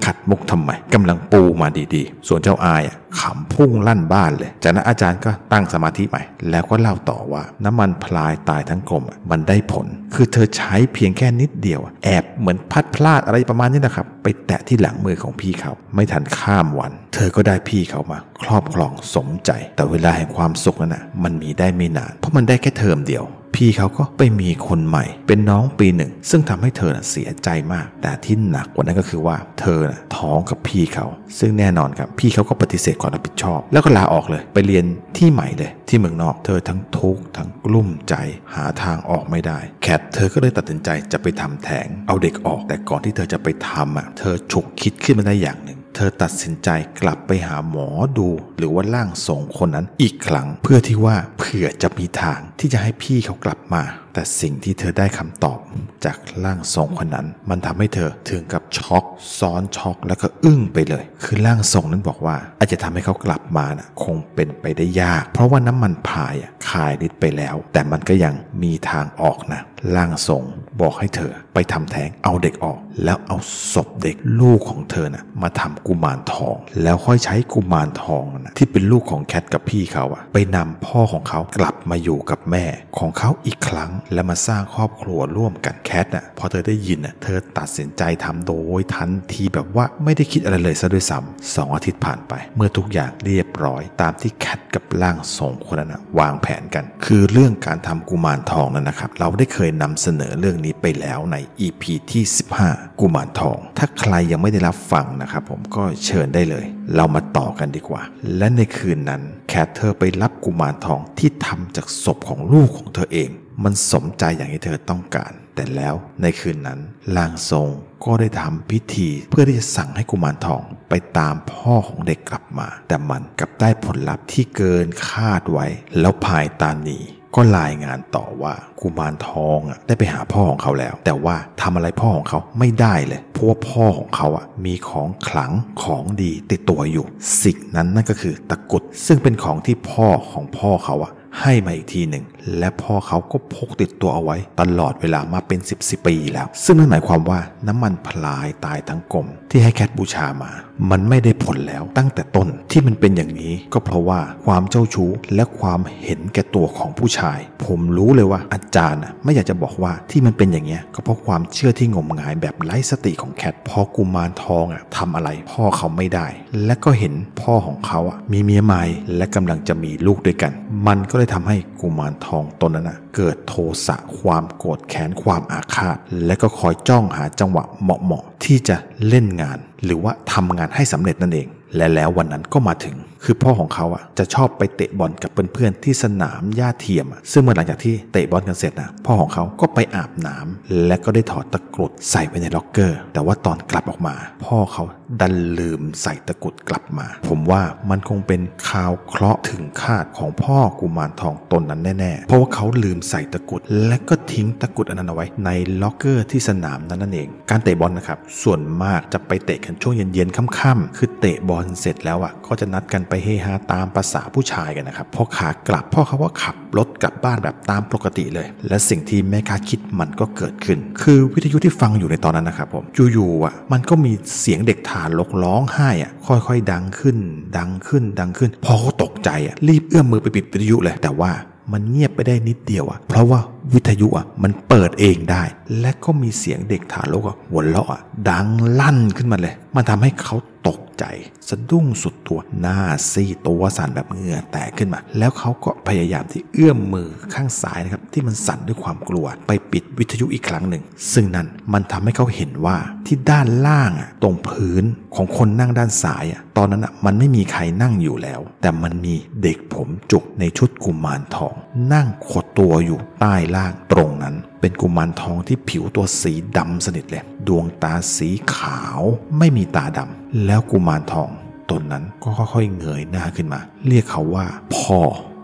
ขัดมุกทำไมกำลังปูมาดีๆส่วนเจ้าอายขำพุ่งลั่นบ้านเลยจากนั้นอาจารย์ก็ตั้งสมาธิใหม่แล้วก็เล่าต่อว่าน้ำมันพลายตายทั้งกลมมันได้ผลคือเธอใช้เพียงแค่นิดเดียวแอบเหมือนพลาดอะไรประมาณนี้นะครับไปแตะที่หลังมือของพี่เขาไม่ทันข้ามวันเธอก็ได้พี่เขามาครอบครองสมใจแต่เวลาแห่งความสุขนั้นมันมีได้ไม่นานเพราะมันได้แค่เทอมเดียวพี่เขาก็ไปมีคนใหม่เป็นน้องปีหนึ่งซึ่งทำให้เธอเสียใจมากแต่ที่หนักกว่านั้นก็คือว่าเธอท้องกับพี่เขาซึ่งแน่นอนครับพี่เขาก็ปฏิเสธความรับผิดชอบแล้วก็ลาออกเลยไปเรียนที่ใหม่เลยที่เมืองนอกเธอทั้งทุกข์ทั้งกลุ้มใจหาทางออกไม่ได้แคทเธอก็เลยตัดสินใจจะไปทำแท้งเอาเด็กออกแต่ก่อนที่เธอจะไปทำเธอฉุกคิดขึ้นมาได้อย่างหนึ่งเธอตัดสินใจกลับไปหาหมอดูหรือว่าร่างทรงคนนั้นอีกครั้งเพื่อที่ว่าเผื่อจะมีทางที่จะให้พี่เขากลับมาแต่สิ่งที่เธอได้คำตอบจากร่างทรงคนนั้นมันทำให้เธอถึงกับช็อกซ้อนช็อกแล้วก็อึ้งไปเลยคือร่างทรงนั้นบอกว่าอาจจะทำให้เขากลับมาคงเป็นไปได้ยากเพราะว่าน้ำมันพายคายฤทธิ์ไปแล้วแต่มันก็ยังมีทางออกนะร่างทรงบอกให้เธอไปทำแท้งเอาเด็กออกแล้วเอาศพเด็กลูกของเธอมาทำกุมารทองแล้วค่อยใช้กุมารทองที่เป็นลูกของแคทกับพี่เขาไปนำพ่อของเขากลับมาอยู่กับแม่ของเขาอีกครั้งและมาสร้างครอบครัวร่วมกันแคทพอเธอได้ยินเธอตัดสินใจทำโดยทันทีแบบว่าไม่ได้คิดอะไรเลยซะด้วยซ้ำ2 อาทิตย์ผ่านไปเมื่อทุกอย่างเรียบร้อยตามที่แคทกับร่างทรงคนนั้นวางแผนกันคือเรื่องการทำกุมารทองนั้นนะครับเราได้เคยนำเสนอเรื่องนี้ไปแล้วใน EP ที่15กุมารทองถ้าใครยังไม่ได้รับฟังนะครับผมก็เชิญได้เลยเรามาต่อกันดีกว่าและในคืนนั้นแคทเธอไปรับกุมารทองที่ทำจากศพของลูกของเธอเองมันสมใจอย่างที่เธอต้องการแต่แล้วในคืนนั้นร่างทรงก็ได้ทำพิธีเพื่อที่จะสั่งให้กุมารทองไปตามพ่อของเด็กกลับมาแต่มันกลับได้ผลลัพธ์ที่เกินคาดไว้แล้วพายตานีก็รายงานต่อว่ากุมารทองได้ไปหาพ่อของเขาแล้วแต่ว่าทำอะไรพ่อของเขาไม่ได้เลยเพราะว่าพ่อของเขามีของขลังของดีติดตัวอยู่สิ่งนั้นนั่นก็คือตะกรุดซึ่งเป็นของที่พ่อของพ่อเขาให้มาอีกทีหนึ่งและพ่อเขาก็พกติดตัวเอาไว้ตลอดเวลามาเป็น10 ปีแล้วซึ่งนั่นหมายความว่าน้ำมันพลายตายทั้งกลมที่ให้แคทบูชามามันไม่ได้ผลแล้วตั้งแต่ต้นที่มันเป็นอย่างนี้ก็เพราะว่าความเจ้าชู้และความเห็นแก่ตัวของผู้ชายผมรู้เลยว่าอาจารย์ไม่อยากจะบอกว่าที่มันเป็นอย่างเงี้ยก็เพราะความเชื่อที่งมงายแบบไร้สติของแคทพอกุมารทองทำอะไรพ่อเขาไม่ได้และก็เห็นพ่อของเขามีเมียใหม่และกำลังจะมีลูกด้วยกันมันก็เลยทำให้กุมารทองตนนั้นเกิดโทสะความโกรธแค้นความอาฆาตและก็คอยจ้องหาจังหวะเหมาะที่จะเล่นงานหรือว่าทำงานให้สำเร็จนั่นเองและแล้ววันนั้นก็มาถึงคือพ่อของเขาจะชอบไปเตะบอลกับเพื่อนๆที่สนามหญ้าเทียมซึ่งเมื่อหลังจากที่เตะบอลกันเสร็จพ่อของเขาก็ไปอาบน้ำและก็ได้ถอดตะกรุดใส่ไว้ในล็อกเกอร์แต่ว่าตอนกลับออกมาพ่อเขาดันลืมใส่ตะกรุดกลับมาผมว่ามันคงเป็นข่าวเคราะห์ถึงคาดของพ่อกุมารทองตนนั้นแน่ๆเพราะว่าเขาลืมใส่ตะกรุดและก็ทิ้งตะกรุดอันนั้นเอาไว้ในล็อกเกอร์ที่สนามนั้นนั่นเองการเตะบอลนะครับส่วนมากจะไปเตะกันช่วงเย็นๆค่ำๆคือเตะบอลเสร็จแล้วก็จะนัดกันไปเฮฮาตามภาษาผู้ชายกันนะครับพอขากลับพ่อเขาก็ขับรถกลับบ้านแบบตามปกติเลยและสิ่งที่ไม่คาดคิดมันก็เกิดขึ้นคือวิทยุที่ฟังอยู่ในตอนนั้นนะครับผมอยู่ๆมันก็มีเสียงเด็กทารกร้องไห้ค่อยๆดังขึ้นพอเขาตกใจรีบเอื้อมมือไปปิดวิทยุเลยแต่ว่ามันเงียบไปได้นิดเดียวเพราะว่าวิทยุมันเปิดเองได้และก็มีเสียงเด็กทารกหัวเราะดังลั่นขึ้นมาเลยมันทำให้เขาตกใจสะดุ้งสุดตัวหน้าซีดตัวสั่นแบบเหงื่อแตกขึ้นมาแล้วเขาก็พยายามที่เอื้อมมือข้างซ้ายนะครับที่มันสั่นด้วยความกลัวไปปิดวิทยุอีกครั้งหนึ่งซึ่งนั่นมันทำให้เขาเห็นว่าที่ด้านล่างตรงพื้นของคนนั่งด้านซ้ายตอนนั้นมันไม่มีใครนั่งอยู่แล้วแต่มันมีเด็กผมจุกในชุดกุมารทองนั่งขดตัวอยู่ใต้ล่างตรงนั้นเป็นกุมารทองที่ผิวตัวสีดำสนิทเลยดวงตาสีขาวไม่มีตาดำแล้วกุมารทองตนนั้นก็ค่อยๆเงยหน้าขึ้นมาเรียกเขาว่าพ่อ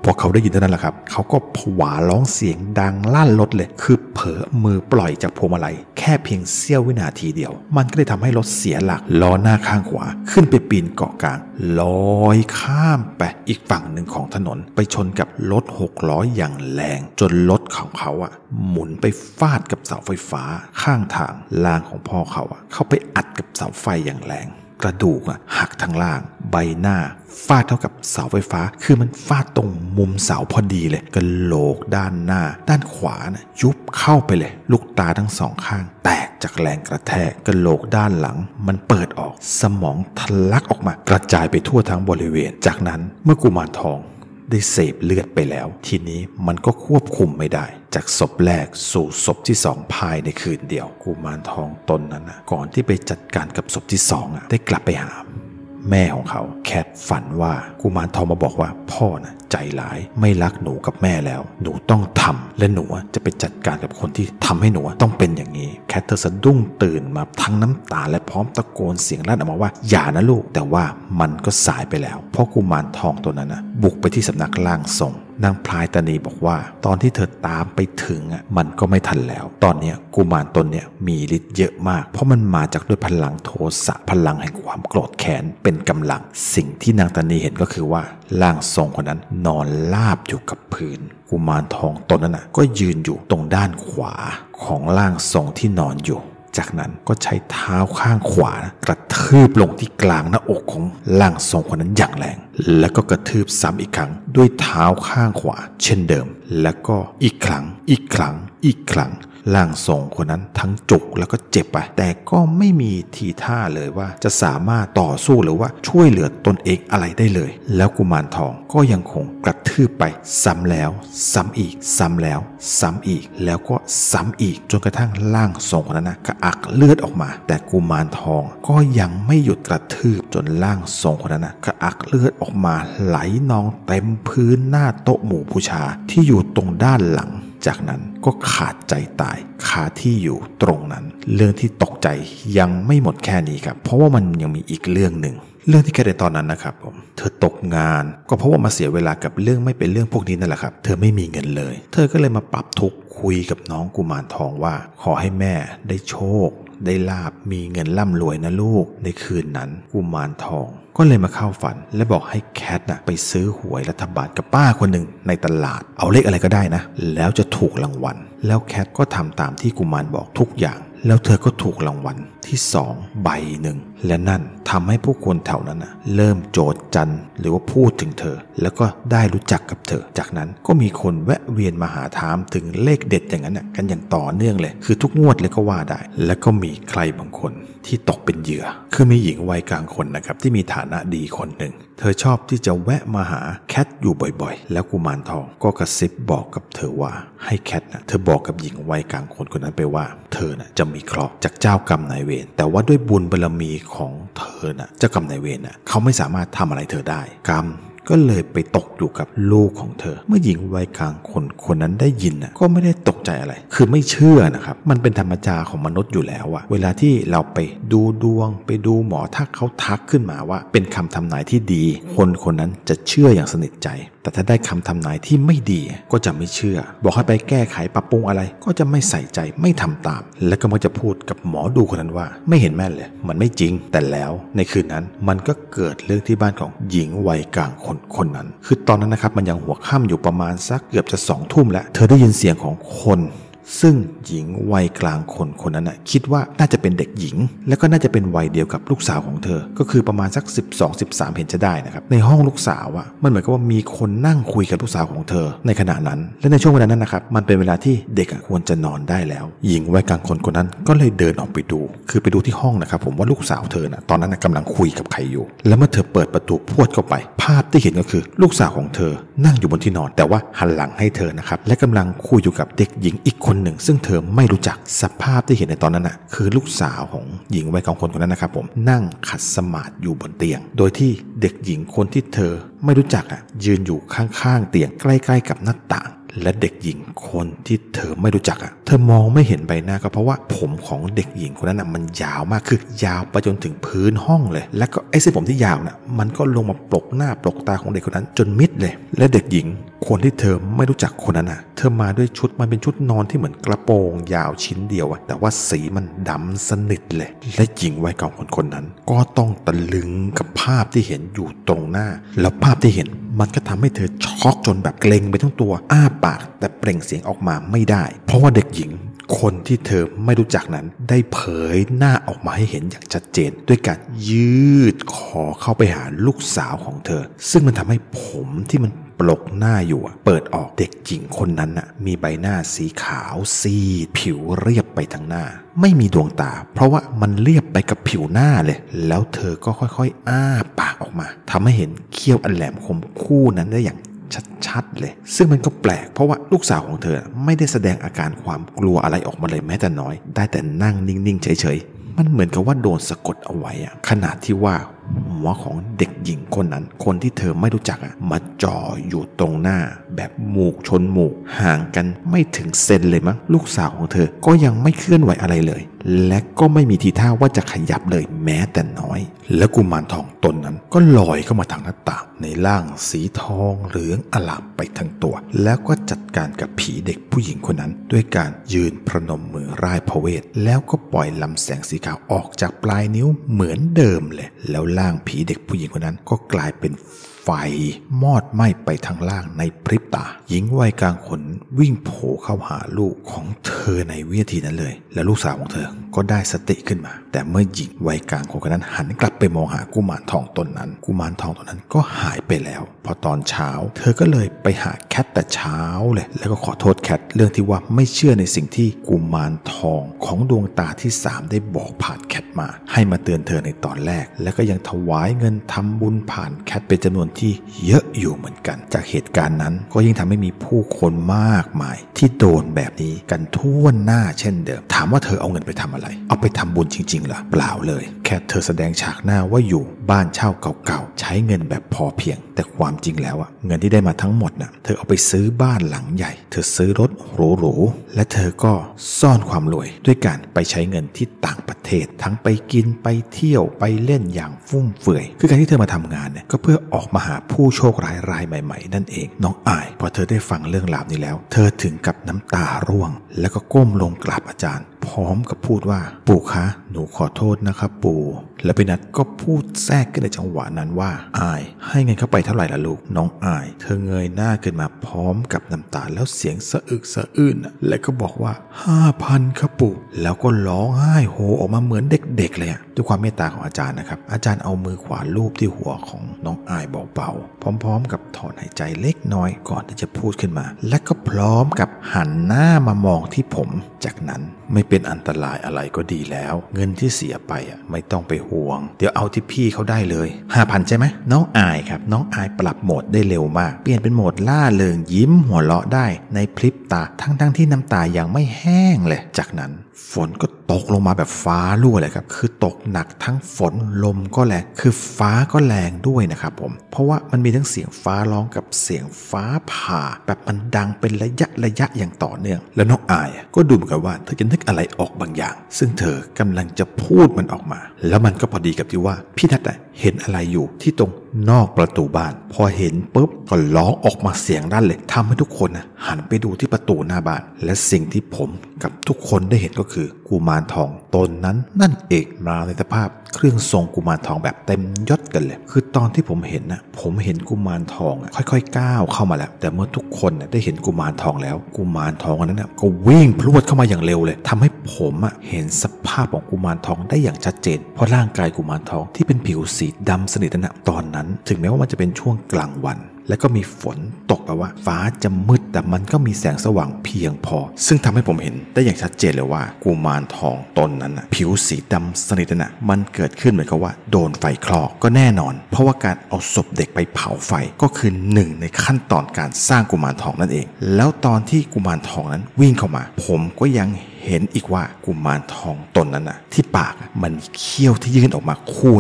พอเขาได้ยินเท่านั้นแหละครับเขาก็ผวาร้องเสียงดังลั่นรถเลยคือเผลอมือปล่อยจากพวงมาลัยแค่เพียงเสี้ยววินาทีเดียวมันก็เลยทำให้รถเสียหลักล้อหน้าข้างขวาขึ้นไปปีนเกาะกลางลอยข้ามไปอีกฝั่งหนึ่งของถนนไปชนกับรถ6 ล้ออย่างแรงจนรถของเขาหมุนไปฟาดกับเสาไฟฟ้าข้างทางล่างของพ่อเขาเข้าไปอัดกับเสาไฟอย่างแรงกระดูกหักทั้งล่างใบหน้าฟาดเท่ากับเสาไฟฟ้าคือมันฟาดตรงมุมเสาพอดีเลยกระโหลกด้านหน้าด้านขวายุบเข้าไปเลยลูกตาทั้ง2 ข้างแตกจากแรงกระแทกกระโหลกด้านหลังมันเปิดออกสมองทะลักออกมากระจายไปทั่วทั้งบริเวณจากนั้นเมื่อกุมารทองได้เสพเลือดไปแล้วทีนี้มันก็ควบคุมไม่ได้จากศพแรกสู่ศพที่2ภายในคืนเดียวกุมารทองตนนั้นก่อนที่ไปจัดการกับศพที่2ได้กลับไปหาแม่ของเขาแคทฝันว่ากุมารทองมาบอกว่าพ่อใจร้ายไม่รักหนูกับแม่แล้วหนูต้องทำและหนูจะไปจัดการกับคนที่ทำให้หนูต้องเป็นอย่างนี้แคทเธอสะดุ้งตื่นมาทั้งน้ำตาและพร้อมตะโกนเสียงลั่นออกมาว่าอย่านะลูกแต่ว่ามันก็สายไปแล้วเพราะกุมารทองตัวนั้นบุกไปที่สำนักร่างทรงนางพลายตานีบอกว่าตอนที่เธอตามไปถึงมันก็ไม่ทันแล้วตอนนี้กุมารตนเนี่ยมีฤทธิ์เยอะมากเพราะมันมาจากด้วยพลังโทสะพลังแห่งความโกรธแค้นเป็นกำลังสิ่งที่นางตานีเห็นก็คือว่าร่างทรงคนนั้นนอนราบอยู่กับพื้นกุมารทองตนนั้นก็ยืนอยู่ตรงด้านขวาของร่างทรงที่นอนอยู่จากนั้นก็ใช้เท้าข้างขวากระทืบลงที่กลางหน้าอกของร่างทรงคนนั้นอย่างแรงแล้วก็กระทืบซ้ำอีกครั้งด้วยเท้าข้างขวาเช่นเดิมแล้วก็อีกครั้งร่างทรงคนนั้นทั้งจุกแล้วก็เจ็บไปแต่ก็ไม่มีทีท่าเลยว่าจะสามารถต่อสู้หรือว่าช่วยเหลือตนเองอะไรได้เลยแล้วกุมารทองก็ยังคงกระทืบไปซ้ำแล้วซ้ำอีกซ้ำแล้วซ้ำอีกแล้วก็ซ้ำอีกจนกระทั่งร่างทรงคนนั้นกระอักเลือดออกมาแต่กุมารทองก็ยังไม่หยุดกระทืบจนร่างทรงคนนั้นกระอักเลือดออกมาไหลนองเต็มพื้นหน้าโต๊ะหมู่บูชาที่อยู่ตรงด้านหลังจากนั้นก็ขาดใจตายคาที่อยู่ตรงนั้นเรื่องที่ตกใจยังไม่หมดแค่นี้ครับเพราะว่ามันยังมีอีกเรื่องหนึ่งเรื่องที่แค่ในตอนนั้นนะครับผมเธอตกงานก็เพราะว่ามาเสียเวลากับเรื่องไม่เป็นเรื่องพวกนี้นั่นแหละครับเธอไม่มีเงินเลยเธอก็เลยมาปรับทุกข์คุยกับน้องกุมารทองว่าขอให้แม่ได้โชคได้ลาบมีเงินร่ำรวยนะลูกในคืนนั้นกุมารทองก็เลยมาเข้าฝันและบอกให้แคทไปซื้อหวยรัฐบาลกับป้าคนหนึ่งในตลาดเอาเลขอะไรก็ได้นะแล้วจะถูกรางวัลแล้วแคทก็ทำตามที่กุมารบอกทุกอย่างแล้วเธอก็ถูกรางวัลที่2 ใบหนึ่งและนั่นทำให้ผู้คนแถวนั้นเริ่มโจษจันหรือว่าพูดถึงเธอแล้วก็ได้รู้จักกับเธอจากนั้นก็มีคนแวะเวียนมาหาถามถึงเลขเด็ดอย่างนั้นกันอย่างต่อเนื่องเลยคือทุกงวดเลยก็ว่าได้แล้วก็มีใครบางคนที่ตกเป็นเหยื่อคือมีหญิงวัยกลางคนนะครับที่มีฐานะดีคนหนึ่งเธอชอบที่จะแวะมาหาแคทอยู่บ่อยๆแล้วกุมารทองก็กระซิบบอกกับเธอว่าให้แคทเธอบอกกับหญิงวัยกลางคนคนนั้นไปว่าเธอจะมีเคราะห์จากเจ้ากรรมนายเวรแต่ว่าด้วยบุญบารมีของเธอเจ้ากรรมนายเวรเขาไม่สามารถทำอะไรเธอได้กรรมก็เลยไปตกอยู่กับลูกของเธอเมื่อหญิงวัยกลางคนคนนั้นได้ยินก็ไม่ได้ตกใจอะไรคือไม่เชื่อนะครับมันเป็นธรรมชาติของมนุษย์อยู่แล้วเวลาที่เราไปดูดวงไปดูหมอถ้าเขาทักขึ้นมาว่าเป็นคำทำนายที่ดีคนคนนั้นจะเชื่ออย่างสนิทใจแต่ถ้าได้คำทำนายที่ไม่ดีก็จะไม่เชื่อบอกให้ไปแก้ไขปรับปรุงอะไรก็จะไม่ใส่ใจไม่ทำตามและก็มักจะพูดกับหมอดูคนนั้นว่าไม่เห็นแม่นเลยมันไม่จริงแต่แล้วในคืนนั้นมันก็เกิดเรื่องที่บ้านของหญิงวัยกลางคนนั้นคือตอนนั้นนะครับมันยังหัวค่ำอยู่ประมาณสักเกือบจะ2 ทุ่มแล้วเธอได้ยินเสียงของคนซึ่งหญิงวัยกลางคนนั้นคิดว่าน่าจะเป็นเด็กหญิงและก็น่าจะเป็นวัยเดียวกับลูกสาวของเธอก็คือประมาณสัก12-13เห็นจะได้นะครับในห้องลูกสาวมันเหมือนกับว่ามีคนนั่งคุยกับลูกสาวของเธอในขณะนั้นและในช่วงเวลานั้นนะครับมันเป็นเวลาที่เด็กควรจะนอนได้แล้วหญิงวัยกลางคนนั้นก็เลยเดินออกไปดูคือไปดูที่ห้องนะครับผมว่าลูกสาวเธอตอนนั้นกำลังคุยกับใครอยู่แล้วเมื่อเธอเปิดประตูพรวดเข้าไปภาพที่เห็นก็คือลูกสาวของเธอนั่งอยู่บนที่นอนแต่ว่าหันหลังให้เธอนะครับและกำลังคุยอยู่กับเด็กหญิงอีกคนหนึ่งซึ่งเธอไม่รู้จักสภาพที่เห็นในตอนนั้นคือลูกสาวของหญิงวัยกลางคนนั้นนะครับผมนั่งขัดสมาธิอยู่บนเตียงโดยที่เด็กหญิงคนที่เธอไม่รู้จักยืนอยู่ข้างๆเตียงใกล้ๆกับหน้าต่างและเด็กหญิงคนที่เธอไม่รู้จักเธอมองไม่เห็นใบหน้าก็เพราะว่าผมของเด็กหญิงคนนั้นมันยาวมากคือยาวไปจนถึงพื้นห้องเลยแล้วก็ไอ้เส้นผมที่ยาวมันก็ลงมาปลกหน้าปลกตาของเด็กคนนั้นจนมิดเลยและเด็กหญิงคนที่เธอไม่รู้จักคนนั้นเธอมาด้วยชุดมันเป็นชุดนอนที่เหมือนกระโปรงยาวชิ้นเดียวแต่ว่าสีมันดำสนิทเลยและหญิงวัยเก่าคนนั้นก็ต้องตะลึงกับภาพที่เห็นอยู่ตรงหน้าแล้วภาพที่เห็นมันก็ทำให้เธอช็อกจนแบบเกร็งไปทั้งตัวอ้าปากแต่เปล่งเสียงออกมาไม่ได้เพราะว่าเด็กหญิงคนที่เธอไม่รู้จักนั้นได้เผยหน้าออกมาให้เห็นอย่างชัดเจนด้วยการยืดคอเข้าไปหาลูกสาวของเธอซึ่งมันทำให้ผมที่มันปลกหน้าอยู่เปิดออกเด็กหญิงคนนั้นมีใบหน้าสีขาวซีดผิวเรียบไปทั้งหน้าไม่มีดวงตาเพราะว่ามันเรียบไปกับผิวหน้าเลยแล้วเธอก็ค่อยๆอ้าปากออกมาทำให้เห็นเขี้ยวอันแหลมคมคู่นั้นได้อย่างชัดๆเลยซึ่งมันก็แปลกเพราะว่าลูกสาวของเธอไม่ได้แสดงอาการความกลัวอะไรออกมาเลยแม้แต่น้อยได้แต่นั่งนิ่งๆเฉยๆมันเหมือนกับว่าโดนสะกดเอาไว้ขนาดที่ว่าหัวของเด็กหญิงคนนั้นคนที่เธอไม่รู้จักมาจ่ออยู่ตรงหน้าแบบหมูกชนหมูกห่างกันไม่ถึงเซนเลยมั้งลูกสาวของเธอก็ยังไม่เคลื่อนไหวอะไรเลยและก็ไม่มีทีท่าว่าจะขยับเลยแม้แต่น้อยและกุมารทองตนนั้นก็ลอยเข้ามาทางหน้าต่างในร่างสีทองเหลืองอลามไปทั้งตัวแล้วก็จัดการกับผีเด็กผู้หญิงคนนั้นด้วยการยืนประนมมือร่ายพระเวทแล้วก็ปล่อยลำแสงสีขาวออกจากปลายนิ้วเหมือนเดิมเลยแล้วร่างผีเด็กผู้หญิงคนนั้นก็กลายเป็นไฟมอดไหม้ไปทั้งล่างในพริบตาหญิงวัยกลางคนวิ่งโผล่เข้าหาลูกของเธอในวินาทีนั้นเลยและลูกสาวของเธอก็ได้สติขึ้นมาแต่เมื่อหญิงวัยกลางคนนั้นหันกลับไปมองหากุมารทองตนนั้นกุมารทองตนนั้นก็หายไปแล้วพอตอนเช้าเธอก็เลยไปหาแคทแต่เช้าเลยแล้วก็ขอโทษแคทเรื่องที่ว่าไม่เชื่อในสิ่งที่กุมารทองของดวงตาที่3ได้บอกผ่านแคทมาให้มาเตือนเธอในตอนแรกแล้วก็ยังถวายเงินทำบุญผ่านแคทเป็นจำนวนที่เยอะอยู่เหมือนกันจากเหตุการณ์นั้นก็ยิ่งทำให้มีผู้คนมากมายที่โดนแบบนี้กันทั่วหน้าเช่นเดิมถามว่าเธอเอาเงินไปทำอะไรเอาไปทำบุญจริงๆเหรอเปล่าเลยแค่เธอแสดงฉากหน้าว่าอยู่บ้านเช่าเก่าๆใช้เงินแบบพอเพียงแต่ความจริงแล้วเงินที่ได้มาทั้งหมดเธอเอาไปซื้อบ้านหลังใหญ่เธอซื้อรถหรูๆและเธอก็ซ่อนความรวยด้วยการไปใช้เงินที่ต่างประเทศทั้งไปกินไปเที่ยวไปเล่นอย่างฟุ่มเฟือยคือการที่เธอมาทำงานก็เพื่อออกมาหาผู้โชคร้ายรายใหม่ๆนั่นเองน้องอายพอเธอได้ฟังเรื่องราวนี้แล้วเธอถึงกับน้ำตาร่วงแล้วก็ก้มลงกราบอาจารย์พร้อมกับพูดว่าปู่คะหนูขอโทษนะครับปู่แล้วพี่นัทก็พูดแทรกขึ้นในจังหวะนั้นว่าอายให้เงินเข้าไปเท่าไหร่ล่ะลูกน้องอายเธอเงยหน้าขึ้นมาพร้อมกับน้ำตาแล้วเสียงสะอึกสะอื้นและก็บอกว่า 5,000 ครับปู่แล้วก็ร้องไห้โฮออกมาเหมือนเด็กๆเลยด้วยความเมตตาของอาจารย์นะครับอาจารย์เอามือขวาลูบที่หัวของน้องอายเบาๆพร้อมๆกับถอนหายใจเล็กน้อยก่อนที่จะพูดขึ้นมาและก็พร้อมกับหันหน้ามามองที่ผมจากนั้นไม่เป็นอันตรายอะไรก็ดีแล้วเงินที่เสียไปไม่ต้องไปห่วงเดี๋ยวเอาที่พี่เขาได้เลย 5,000 ใช่ไหมน้องอายครับน้องอายปรับโหมดได้เร็วมากเปลี่ยนเป็นโหมดล่าเริงยิ้มหัวเราะได้ในพริบตาทั้งที่น้ำตายังไม่แห้งเลยจากนั้นฝนก็ตกลงมาแบบฟ้ารั่วเลยครับคือตกหนักทั้งฝนลมก็แรงคือฟ้าก็แรงด้วยนะครับผมเพราะว่ามันมีทั้งเสียงฟ้าร้องกับเสียงฟ้าผ่าแบบมันดังเป็นระยะอย่างต่อเนื่องแล้วน้องอายก็ดูเหมือนกับว่าเธอจะนึกอะไรออกบางอย่างซึ่งเธอกำลังจะพูดมันออกมาแล้วมันก็พอดีกับที่ว่าพี่นัทเห็นอะไรอยู่ที่ตรงนอกประตูบ้านพอเห็นปุ๊บก็ร้องออกมาเสียงลั่นเลยทำให้ทุกคนหันไปดูที่ประตูหน้าบ้านและสิ่งที่ผมกับทุกคนได้เห็นก็คือกุมารทองตนนั้นนั่นเองมาในสภาพเครื่องทรงกุมารทองแบบเต็มยศกันเลยคือตอนที่ผมเห็นผมเห็นกุมารทองค่อยๆก้าวเข้ามาแล้วแต่เมื่อทุกคนได้เห็นกุมารทองแล้วกุมารทองนั้นก็วิ่งพรวดเข้ามาอย่างเร็วเลยทำให้ผมเห็นสภาพของกุมารทองได้อย่างชัดเจนเพราะร่างกายกุมารทองที่เป็นผิวสีดำสนิทนั้นตอนนั้นถึงแม้ว่ามันจะเป็นช่วงกลางวันแล้วก็มีฝนตกแบบว่าฟ้าจะมืดแต่มันก็มีแสงสว่างเพียงพอซึ่งทำให้ผมเห็นได้อย่างชัดเจนเลยว่ากุมารทองตนนั้นผิวสีดำสนิทนั้นมันเกิดขึ้นเหมือนกับว่าโดนไฟคลอกก็แน่นอนเพราะว่าการเอาศพเด็กไปเผาไฟก็คือหนึ่งในขั้นตอนการสร้างกุมารทองนั่นเองแล้วตอนที่กุมารทองนั้นวิ่งเข้ามาผมก็ยังเห็นอีกว่ากุมารทองตนนั้นที่ปากมันมีเขี้ยวที่ยื่นออกมาคู่หนึ่งท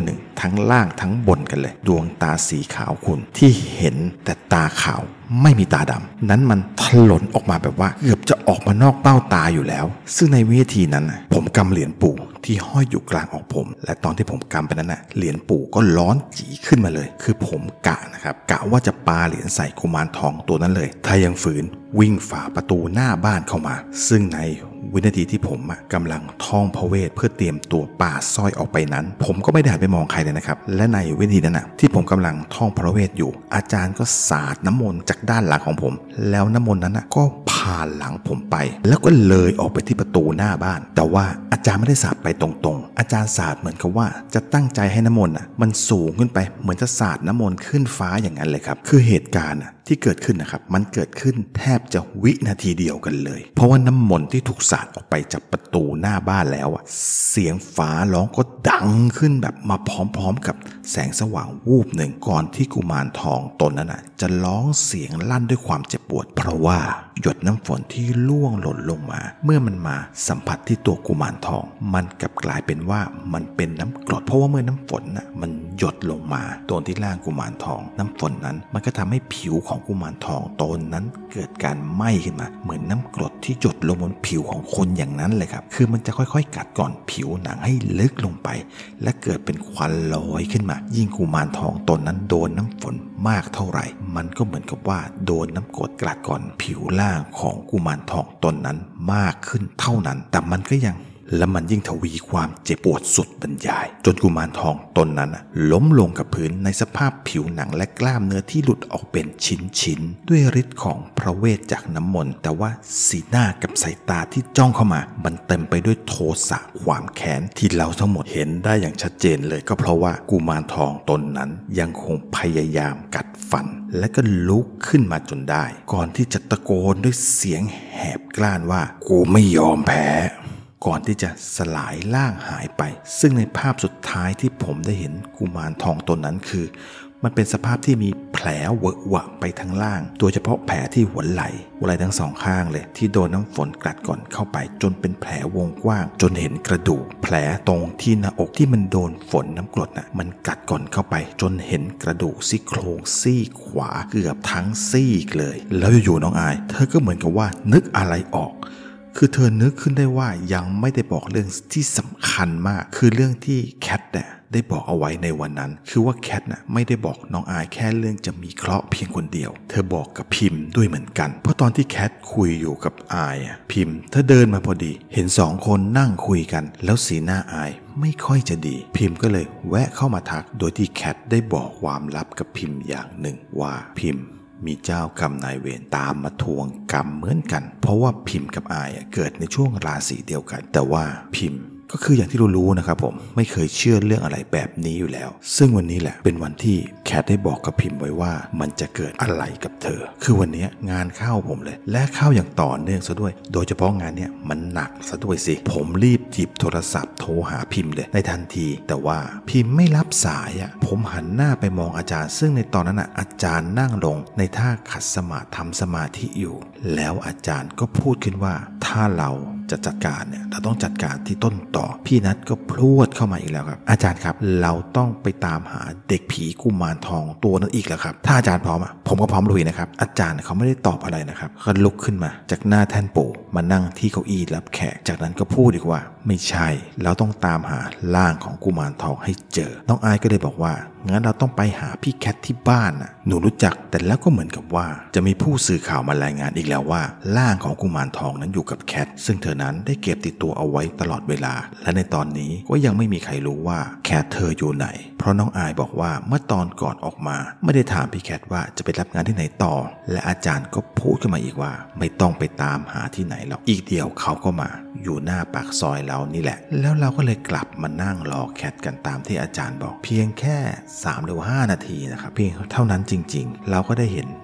ทั้งล่างทั้งบนกันเลยดวงตาสีขาวขุ่นที่เห็นแต่ตาขาวไม่มีตาดำนั้นมันถลนออกมาแบบว่าเกือบจะออกมานอกเบ้าตาอยู่แล้วซึ่งในวินาทีนั้นผมกำเหรียญปู่ที่ห้อยอยู่กลางอกผมและตอนที่ผมกำไปนั้นเหรียญปู่ก็ร้อนจีขึ้นมาเลยคือผมกะนะครับกะว่าจะปาเหรียญใส่กุมารทองตัวนั้นเลยถ้ายังฝืนวิ่งฝ่าประตูหน้าบ้านเข้ามาซึ่งในวินาทีที่ผมกำลังท่องพระเวทเพื่อเตรียมตัวปาสร้อยออกไปนั้นผมก็ไม่ได้หันไปมองใครเลยนะครับและในวินาทีนั้นที่ผมกำลังท่องพระเวทอยู่อาจารย์ก็สาดน้ำมนต์จากด้านหลังของผมแล้วน้ำมนต์นั้นก็ผ่านหลังผมไปแล้วก็เลยออกไปที่ประตูหน้าบ้านแต่ว่าอาจารย์ไม่ได้สาดไปตรงๆอาจารย์สาดเหมือนกับว่าจะตั้งใจให้น้ำมนต์มันสูงขึ้นไปเหมือนจะสาดน้ำมนต์ขึ้นฟ้าอย่างนั้นเลยครับคือเหตุการณ์ที่เกิดขึ้นนะครับมันเกิดขึ้นแทบจะวินาทีเดียวกันเลยเพราะว่าน้ำมนต์ที่ถูกสาดออกไปจากประตูหน้าบ้านแล้วเสียงฟ้าร้องก็ดังขึ้นแบบมาพร้อมๆกับแสงสว่างวูบหนึ่งก่อนที่กุมารทองตนนั้นจะร้องเสียงลั่นด้วยความเจ็บปวดเพราะว่าหยดน้ำฝนที่ร่วงหล่นลงมาเมื่อมันมาสัมผัสที่ตัวกุมารทองมันกลับกลายเป็นว่ามันเป็นน้ำกรดเพราะว่าเมื่อน้ำฝนมันหยดลงมาโดนที่ร่างกุมารทองน้ำฝนนั้นมันก็ทำให้ผิวของกุมารทองตนนั้นเกิดการไหม้ขึ้นมาเหมือนน้ำกรดที่หยดลงบนผิวของคนอย่างนั้นเลยครับคือมันจะค่อยๆกัดก่อนผิวหนังให้ลึกลงไปและเกิดเป็นควันลอยขึ้นมายิ่งกุมารทองตนนั้นโดนน้ำฝนมากเท่าไหร่มันก็เหมือนกับว่าโดนน้ำกรดกัดก่อนผิวล่างของกุมารทองตนนั้นมากขึ้นเท่านั้นแต่มันก็ยังและมันยิ่งทวีความเจ็บปวดสุดบรรยายจนกุมารทองตนนั้นล้มลงกับพื้นในสภาพผิวหนังและกล้ามเนื้อที่หลุดออกเป็นชิ้นๆด้วยฤทธิ์ของพระเวทจากน้ำมนต์แต่ว่าสีหน้ากับสายตาที่จ้องเข้ามามันเต็มไปด้วยโทสะความแค้นที่เราทั้งหมดเห็นได้อย่างชัดเจนเลยก็เพราะว่ากุมารทองตนนั้นยังคงพยายามกัดฟันและก็ลุกขึ้นมาจนได้ก่อนที่จะตะโกนด้วยเสียงแหบกร้านว่ากูไม่ยอมแพ้ก่อนที่จะสลายร่างหายไปซึ่งในภาพสุดท้ายที่ผมได้เห็นกุมารทองตนนั้นคือมันเป็นสภาพที่มีแผลเวอะหวะไปทั้งล่างโดยเฉพาะแผลที่หัวไหล่ทั้งสองข้างเลยที่โดนน้ำฝนกัดก่อนเข้าไปจนเป็นแผลวงกว้างจนเห็นกระดูกแผลตรงที่หน้าอกที่มันโดนฝนน้ำกรดมันกัดก่อนเข้าไปจนเห็นกระดูกซี่โครงซี่ขวาเกือบทั้งซี่เลยแล้วอยู่ๆน้องอายเธอก็เหมือนกับว่านึกอะไรออกคือเธอนึกขึ้นได้ว่ายังไม่ได้บอกเรื่องที่สำคัญมากคือเรื่องที่แคทได้บอกเอาไว้ในวันนั้นคือว่าแคทไม่ได้บอกน้องอายแค่เรื่องจะมีเคราะห์เพียงคนเดียวเธอบอกกับพิมพ์ด้วยเหมือนกันเพราะตอนที่แคทคุยอยู่กับอายพิมพ์เธอเดินมาพอดีเห็นสองคนนั่งคุยกันแล้วสีหน้าอายไม่ค่อยจะดีพิมพ์ก็เลยแวะเข้ามาทักโดยที่แคทได้บอกความลับกับพิมพ์อย่างหนึ่งว่าพิมพ์มีเจ้ากรรมนายเวรตามมาทวงกรรมเหมือนกันเพราะว่าพิมพ์กับอายเกิดในช่วงราศีเดียวกันแต่ว่าพิมพ์ก็คืออย่างที่รู้นะครับผมไม่เคยเชื่อเรื่องอะไรแบบนี้อยู่แล้วซึ่งวันนี้แหละเป็นวันที่แคทได้บอกกับพิมพ์ไว้ว่ามันจะเกิดอะไรกับเธอคือวันนี้งานเข้าผมเลยและเข้าอย่างต่อเนื่องซะด้วยโดยเฉพาะงานเนี้ยมันหนักซะด้วยสิผมรีบหยิบโทรศัพท์โทรหาพิมพ์เลยในทันทีแต่ว่าพิมพ์ไม่รับสายผมหันหน้าไปมองอาจารย์ซึ่งในตอนนั้นอาจารย์นั่งลงในท่าขัดสมาธิทำสมาธิอยู่แล้วอาจารย์ก็พูดขึ้นว่าถ้าเราจะจัดการเราต้องจัดการที่ต้นต่อพี่นัทก็พรวดเข้ามาอีกแล้วครับอาจารย์ครับเราต้องไปตามหาเด็กผีกุมารทองตัวนั้นอีกแล้วครับถ้าอาจารย์พร้อมผมก็พร้อมลุยนะครับอาจารย์เขาไม่ได้ตอบอะไรนะครับก็ลุกขึ้นมาจากหน้าแท่นปู่มานั่งที่เก้าอี้รับแขกจากนั้นก็พูดอีกว่าไม่ใช่เราต้องตามหาร่างของกุมารทองให้เจอน้องอายก็เลยบอกว่างั้นเราต้องไปหาพี่แคทที่บ้านหนูรู้จักแต่แล้วก็เหมือนกับว่าจะมีผู้สื่อข่าวมารายงานอีกแล้วว่าร่างของกุมารทองนั้นอยู่กับแคทซึ่งเธอนั้นได้เก็บติดตัวเอาไว้ตลอดเวลาและในตอนนี้ก็ยังไม่มีใครรู้ว่าแคทเธออยู่ไหนเพราะน้องอายบอกว่าเมื่อตอนก่อนออกมาไม่ได้ถามพี่แคทว่าจะไปรับงานที่ไหนต่อและอาจารย์ก็พูดขึ้นมาอีกว่าไม่ต้องไปตามหาที่ไหนหรอกอีกเดียวเขาก็มาอยู่หน้าปากซอยเรานี่แหละแล้วเราก็เลยกลับมานั่งรอแคทกันตามที่อาจารย์บอกเพียงแค่3 หรือ 5 นาทีนะครับเพียงเท่านั้นจริงๆเราก็ได้เห็น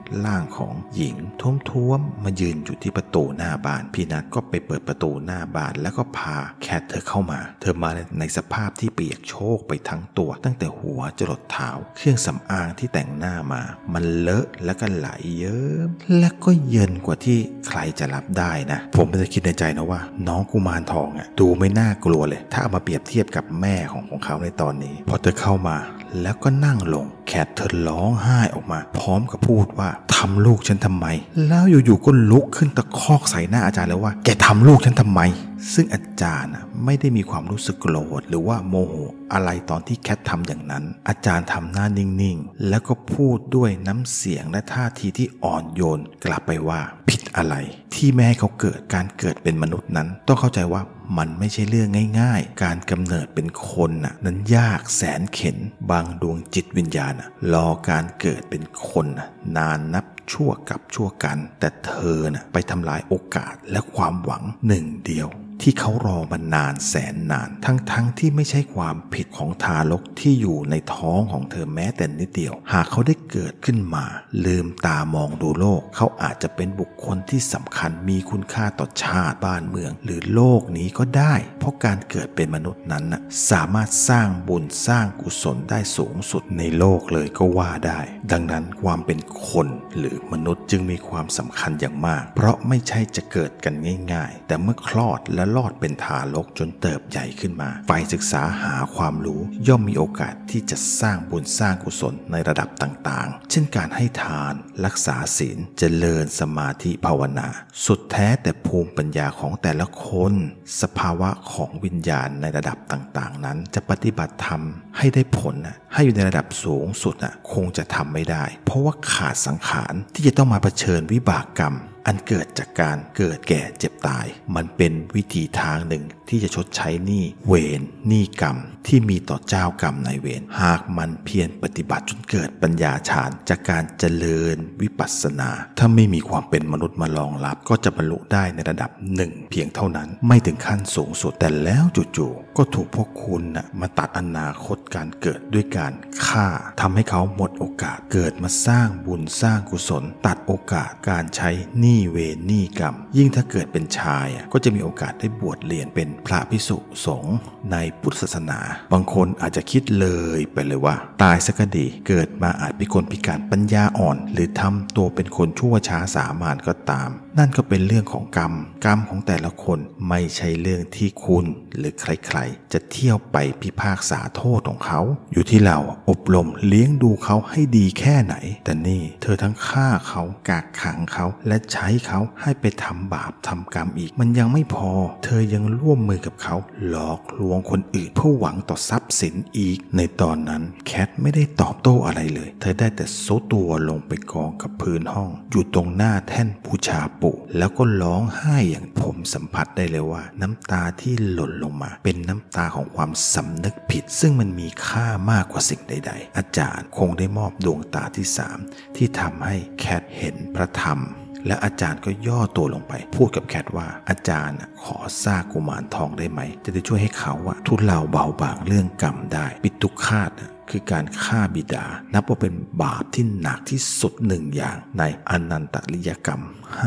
ร่างของหญิงท้วมๆมายืนอยู่ที่ประตูหน้าบ้านพี่นัทก็ไปเปิดประตูหน้าบ้านแล้วก็พาแคทเธอเข้ามาเธอมาในสภาพที่เปียกโชกไปทั้งตัวตั้งแต่หัวจรดเท้าเครื่องสำอางที่แต่งหน้ามามันเลอะแล้วก็ไหลเยิ้มและก็เย็นกว่าที่ใครจะรับได้นะผมไม่ได้คิดในใจนะว่าน้องกุมารทองดูไม่น่ากลัวเลยถ้าเอามาเปรียบเทียบกับแม่ของเขาในตอนนี้พอเธอเข้ามาแล้วก็นั่งลงแคทเธอร้องไห้ออกมาพร้อมกับพูดว่าทำลูกฉันทำไมแล้วอยู่ๆก็ลุกขึ้นตะคอกใส่หน้าอาจารย์แล้วว่าแกทำลูกฉันทำไมซึ่งอาจารย์ไม่ได้มีความรู้สึกโกรธหรือว่าโมโหอะไรตอนที่แคททำอย่างนั้นอาจารย์ทำหน้านิ่งๆแล้วก็พูดด้วยน้ำเสียงและท่าทีที่อ่อนโยนกลับไปว่าผิดอะไรที่ไม่ให้เขาเกิดการเกิดเป็นมนุษย์นั้นต้องเข้าใจว่ามันไม่ใช่เรื่องง่ายๆการกำเนิดเป็นคนนั้นยากแสนเข็ญบางดวงจิตวิญญาณรอการเกิดเป็นคนนานนับชั่วกับชั่วกันแต่เธอไปทำลายโอกาสและความหวังหนึ่งเดียวที่เขารอมานานแสนนานทั้งที่ไม่ใช่ความผิดของทารกที่อยู่ในท้องของเธอแม้แต่นิดเดียวหากเขาได้เกิดขึ้นมาลืมตามองดูโลกเขาอาจจะเป็นบุคคลที่สำคัญมีคุณค่าต่อชาติบ้านเมืองหรือโลกนี้ก็ได้เพราะการเกิดเป็นมนุษย์นั้นสามารถสร้างบุญสร้างกุศลได้สูงสุดในโลกเลยก็ว่าได้ดังนั้นความเป็นคนหรือมนุษย์จึงมีความสำคัญอย่างมากเพราะไม่ใช่จะเกิดกันง่ายๆแต่เมื่อคลอดและรอดเป็นทารกจนเติบใหญ่ขึ้นมาฝ่ายศึกษาหาความรู้ย่อมมีโอกาสที่จะสร้างบุญสร้างกุศลในระดับต่างๆเช่นการให้ทานรักษาศีลเจริญสมาธิภาวนาสุดแท้แต่ภูมิปัญญาของแต่ละคนสภาวะของวิญญาณในระดับต่างๆนั้นจะปฏิบัติธรรมให้ได้ผลให้อยู่ในระดับสูงสุดคงจะทำไม่ได้เพราะว่าขาดสังขารที่จะต้องมาเผชิญวิบากกรรมอันเกิดจากการเกิดแก่เจ็บตายมันเป็นวิธีทางหนึ่งที่จะชดใช้หนี้เวรหนี้กรรมที่มีต่อเจ้ากรรมนายเวรหากมันเพียรปฏิบัติจนเกิดปัญญาฌานจากการเจริญวิปัสสนาถ้าไม่มีความเป็นมนุษย์มารองรับก็จะบรรลุได้ในระดับหนึ่งเพียงเท่านั้นไม่ถึงขั้นสูงสุดแต่แล้วจู่ๆก็ถูกพวกคุณมาตัดอนาคตการเกิดด้วยการฆ่าทำให้เขาหมดโอกาสเกิดมาสร้างบุญสร้างกุศลตัดโอกาสการใช้หนี้เวรหนี้กรรมยิ่งถ้าเกิดเป็นชายก็จะมีโอกาสได้บวชเรียนเป็นพระภิกษุสงฆ์ในพุทธศาสนาบางคนอาจจะคิดเลยไปเลยว่าตายสักดีเกิดมาอาจพิกลพิการปัญญาอ่อนหรือทำตัวเป็นคนชั่วช้าสามานก็ตามนั่นก็เป็นเรื่องของกรรมของแต่ละคนไม่ใช่เรื่องที่คุณหรือใครๆจะเที่ยวไปพิพากษาโทษของเขาอยู่ที่เราอบรมเลี้ยงดูเขาให้ดีแค่ไหนแต่นี่เธอทั้งฆ่าเขากักขังเขาและใช้เขาให้ไปทำบาปทำกรรมอีกมันยังไม่พอเธอยังร่วมมือกับเขาหลอกลวงคนอื่นเพื่อหวังต่อทรัพย์สินอีกในตอนนั้นแคทไม่ได้ตอบโต้อะไรเลยเธอได้แต่ซุดตัวลงไปกองกับพื้นห้องอยู่ตรงหน้าแท่นบูชาปู่แล้วก็ร้องไห้อย่างผมสัมผัสได้เลยว่าน้ำตาที่หล่นลงมาเป็นน้ำตาของความสำนึกผิดซึ่งมันมีค่ามากกว่าสิ่งใดๆอาจารย์คงได้มอบดวงตาที่3ที่ทำให้แคทเห็นพระธรรมและอาจารย์ก็ย่อตัวลงไปพูดกับแคทว่าอาจารย์ขอซากกุมารทองได้ไหมจะได้ช่วยให้เขาทุเลาเบาบางเรื่องกรรมได้ปิตุฆาตคือการฆ่าบิดานับว่าเป็นบาปที่หนักที่สุดหนึ่งอย่างในอนันตริยกรรม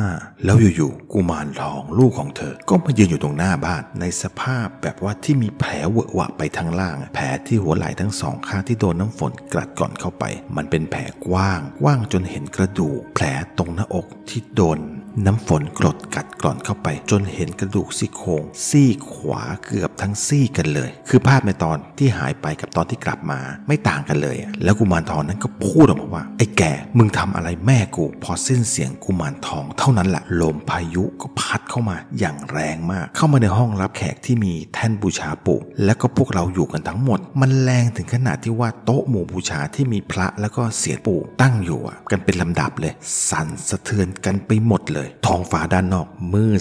5แล้วอยู่ๆกุมารทองลูกของเธอก็มายืนอยู่ตรงหน้าบ้านในสภาพแบบว่าที่มีแผลเวอะหวะไปทางล่างแผลที่หัวไหล่ทั้งสองข้างที่โดนน้ำฝนกรัดก่อนเข้าไปมันเป็นแผลกว้างจนเห็นกระดูกแผลตรงหน้าอกที่โดนน้ำฝนกรดกัดกร่อนเข้าไปจนเห็นกระดูกซี่โครงซี่ขวาเกือบทั้งซี่กันเลยคือภาพในตอนที่หายไปกับตอนที่กลับมาไม่ต่างกันเลยแล้วกุมารทองนั้นก็พูดออกมาว่าไอ้แก่มึงทำอะไรแม่กูพอสิ้นเสียงกุมารทองเท่านั้นแหละลมพายุก็พัดเข้ามาอย่างแรงมากเข้ามาในห้องรับแขกที่มีแท่นบูชาปู่แล้วก็พวกเราอยู่กันทั้งหมดมันแรงถึงขนาดที่ว่าโต๊ะหมู่บูชาที่มีพระแล้วก็เศียรปู่ตั้งอยู่กันเป็นลำดับเลยสั่นสะเทือนกันไปหมดเลยท้องฟ้าด้านนอกมืดสนิท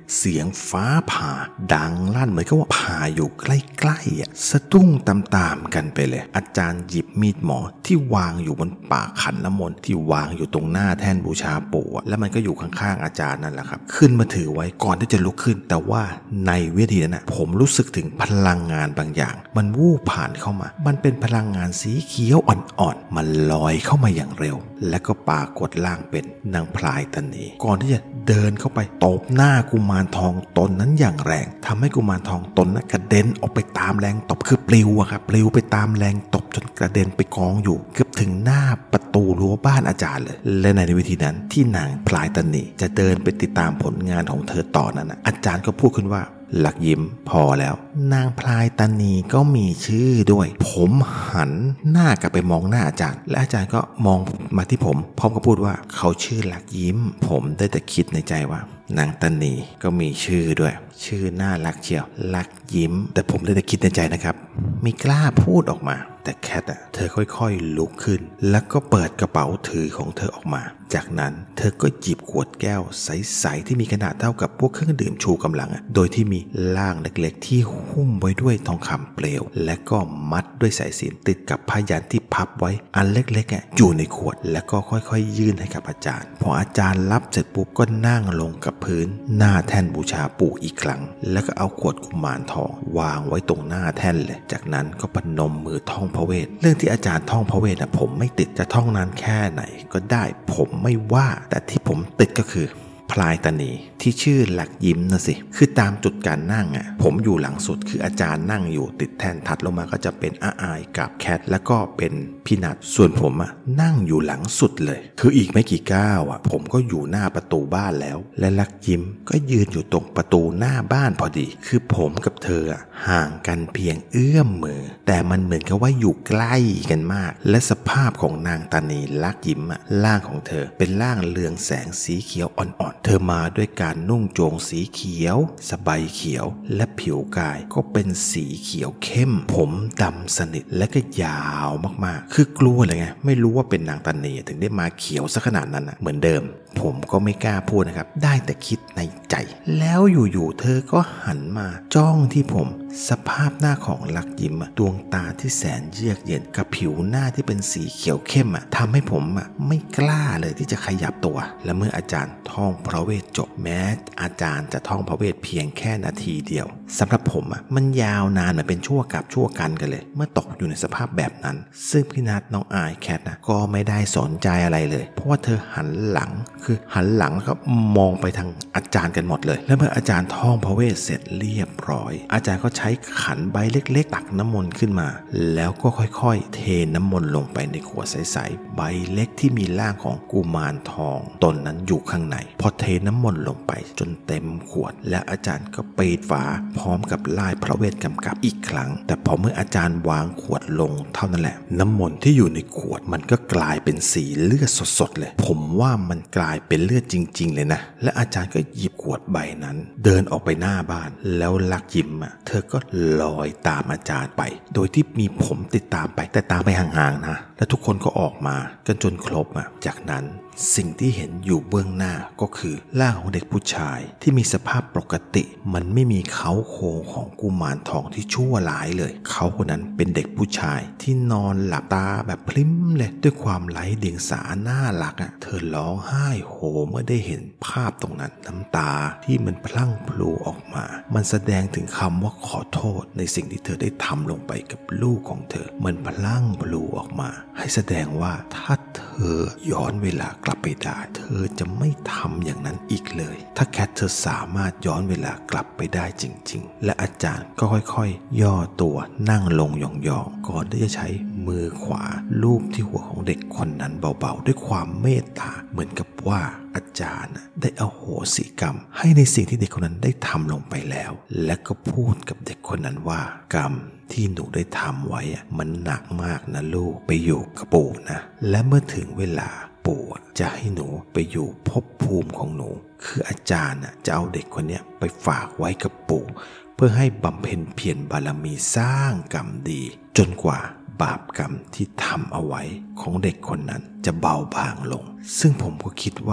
เสียงฟ้าผ่าดังลั่นเหมือนกับว่าผ่าอยู่ใกล้ๆสะดุ้งตามๆกันไปเลยอาจารย์หยิบมีดหมอที่วางอยู่บนปากขันน้ำมนต์ที่วางอยู่ตรงหน้าแท่นบูชาปู่แล้วมันก็อยู่ข้างๆอาจารย์นั่นแหละครับขึ้นมาถือไว้ก่อนที่จะลุกขึ้นแต่ว่าในวินาทีนั้นผมรู้สึกถึงพลังงานบางอย่างมันวูบผ่านเข้ามามันเป็นพลังงานสีเขียวอ่อนๆมันลอยเข้ามาอย่างเร็วและก็ปรากฏร่างเป็นนางพลายตานีก่อนที่จะเดินเข้าไปตบหน้ากุมารทองตนนั้นอย่างแรงทำให้กุมารทองตนนั้นกระเด็นออกไปตามแรงตบคือปลิวครับปลิวไปตามแรงตบจนกระเด็นไปกองอยู่เกือบถึงหน้าประตูรั้วบ้านอาจารย์เลยและในวิธีนั้นที่นางพลายตานีจะเดินไปติดตามผลงานของเธอต่อนั้นอาจารย์ก็พูดขึ้นว่าหลักยิ้มพอแล้วนางพลายตานีก็มีชื่อด้วยผมหันหน้ากลับไปมองหน้าอาจารย์และอาจารย์ก็มองมาที่ผมพร้อมกับพูดว่าเขาชื่อหลักยิ้มผมได้แต่คิดในใจว่านางตานีก็มีชื่อด้วยชื่อน่ารักเชียวหลักยิ้มแต่ผมได้แต่คิดในใจนะครับไม่กล้าพูดออกมาแต่แคทเธอค่อยๆลุกขึ้นแล้วก็เปิดกระเป๋าถือของเธอออกมาจากนั้นเธอก็หยิบขวดแก้วใสๆที่มีขนาดเท่ากับพวกเครื่องดื่มชูกำลังโดยที่มีล่างเล็กๆที่หุ้มไว้ด้วยทองคำเปลวและก็มัดด้วยสายสิญจน์ติดกับผ้ายันที่พับไว้อันเล็กๆอยู่ในขวดแล้วก็ค่อยๆยื่นให้กับอาจารย์พออาจารย์รับเสร็จปุ๊บก็นั่งลงกับพื้นหน้าแท่นบูชาปู่อีกครั้งแล้วก็เอาขวดกุมารทองวางไว้ตรงหน้าแท่นเลยจากนั้นก็พนมมือท่องพระเวทเรื่องที่อาจารย์ท่องพระเวทผมไม่ติดจะท่องนานแค่ไหนก็ได้ผมไม่ว่าแต่ที่ผมติดก็คือพลายตานีที่ชื่อหลักยิ้มนะสิคือตามจุดการนั่งผมอยู่หลังสุดคืออาจารย์นั่งอยู่ติดแท่นถัดลงมาก็จะเป็นอาอายกับแคทแล้วก็เป็นพี่นัทส่วนผมนั่งอยู่หลังสุดเลยคืออีกไม่กี่ก้าวผมก็อยู่หน้าประตูบ้านแล้วและหลักยิ้มก็ยืนอยู่ตรงประตูหน้าบ้านพอดีคือผมกับเธอห่างกันเพียงเอื้อมมือแต่มันเหมือนกับว่าอยู่ใกล้กันมากและสภาพของนางตานีหลักยิ้มร่างของเธอเป็นร่างเรืองแสงสีเขียวอ่อนๆเธอมาด้วยการนุ่งโจงสีเขียวสบายเขียวและผิวกายก็เป็นสีเขียวเข้มผมดำสนิทและก็ยาวมากๆคือกลัวเลยไงไม่รู้ว่าเป็นนางตานีถึงได้มาเขียวซะขนาดนั้นเหมือนเดิมผมก็ไม่กล้าพูดนะครับได้แต่คิดในใจแล้วอยู่ๆเธอก็หันมาจ้องที่ผมสภาพหน้าของหลักยิ้มดวงตาที่แสนเยือกเย็นกับผิวหน้าที่เป็นสีเขียวเข้มทำให้ผมไม่กล้าเลยที่จะขยับตัวและเมื่ออาจารย์ท่องพระเวทจบแม้อาจารย์จะท่องพระเวทเพียงแค่นาทีเดียวสำหรับผมมันยาวนานเหมือนเป็นชั่วกับชั่วกันเลยเมื่อตกอยู่ในสภาพแบบนั้นซึ่งพี่นัทน้องอายแคทก็ไม่ได้สนใจอะไรเลยเพราะว่าเธอหันหลังคือหันหลังแล้วก็มองไปทางอาจารย์กันหมดเลยและเมื่ออาจารย์ท่องพระเวทเสร็จเรียบร้อยอาจารย์ก็ใช้ขันใบเล็กๆตักน้ำมนต์ขึ้นมาแล้วก็ค่อยๆเทน้ำมนต์ลงไปในขวดใสๆใบเล็กที่มีร่างของกุมารทองตนนั้นอยู่ข้างในพอเทน้ำมนต์ลงไปจนเต็มขวดและอาจารย์ก็ปิดฝาพร้อมกับลายพระเวทกำกับอีกครั้งแต่พอเมื่ออาจารย์วางขวดลงเท่านั้นแหละน้ำมนต์ที่อยู่ในขวดมันก็กลายเป็นสีเลือดสดๆเลยผมว่ามันกลายเป็นเลือดจริงๆเลยนะและอาจารย์ก็หยิบขวดใบนั้นเดินออกไปหน้าบ้านแล้วลักยิ้มเธอก็ลอยตามอาจารย์ไปโดยที่มีผมติดตามไปแต่ตามไปห่างๆนะและทุกคนก็ออกมากันจนครบจากนั้นสิ่งที่เห็นอยู่เบื้องหน้าก็คือร่างของเด็กผู้ชายที่มีสภาพปกติมันไม่มีเขาโครงของกุมารทองที่ชั่วร้ายเลยเขาคนนั้นเป็นเด็กผู้ชายที่นอนหลับตาแบบพลิ้มเลยด้วยความไร้เดียงสาน่ารักเธอร้องไห้โฮเมื่อได้เห็นภาพตรงนั้นน้ำตาที่มันพลั่งพลูออกมามันแสดงถึงคำว่าขอโทษในสิ่งที่เธอได้ทำลงไปกับลูกของเธอมันพลั่งพลูออกมาให้แสดงว่าถ้าเธอย้อนเวลากลับไปได้เธอจะไม่ทำอย่างนั้นอีกเลยถ้าแคทเธอสามารถย้อนเวลากลับไปได้จริงๆและอาจารย์ก็ค่อยๆย่อตัวนั่งลงยองๆก่อนที่จะใช้มือขวาลูบที่หัวของเด็กคนนั้นเบาๆด้วยความเมตตาเหมือนกับว่าอาจารย์ได้อโหสิกรรมให้ในสิ่งที่เด็กคนนั้นได้ทำลงไปแล้วและก็พูดกับเด็กคนนั้นว่ากรรมที่หนูได้ทำไว้มันหนักมากนะลูกไปอยู่กับปู่นะและเมื่อถึงเวลาปู่จะให้หนูไปอยู่ภพภูมิของหนูคืออาจารย์จะเอาเด็กคนนี้ไปฝากไว้กับปู่เพื่อให้บำเพ็ญเพียรบารมีสร้างกรรมดีจนกว่าบาปกรรมที่ทำเอาไว้ของเด็กคนนั้นจะเบาบางลงซึ่งผมก็คิดว่า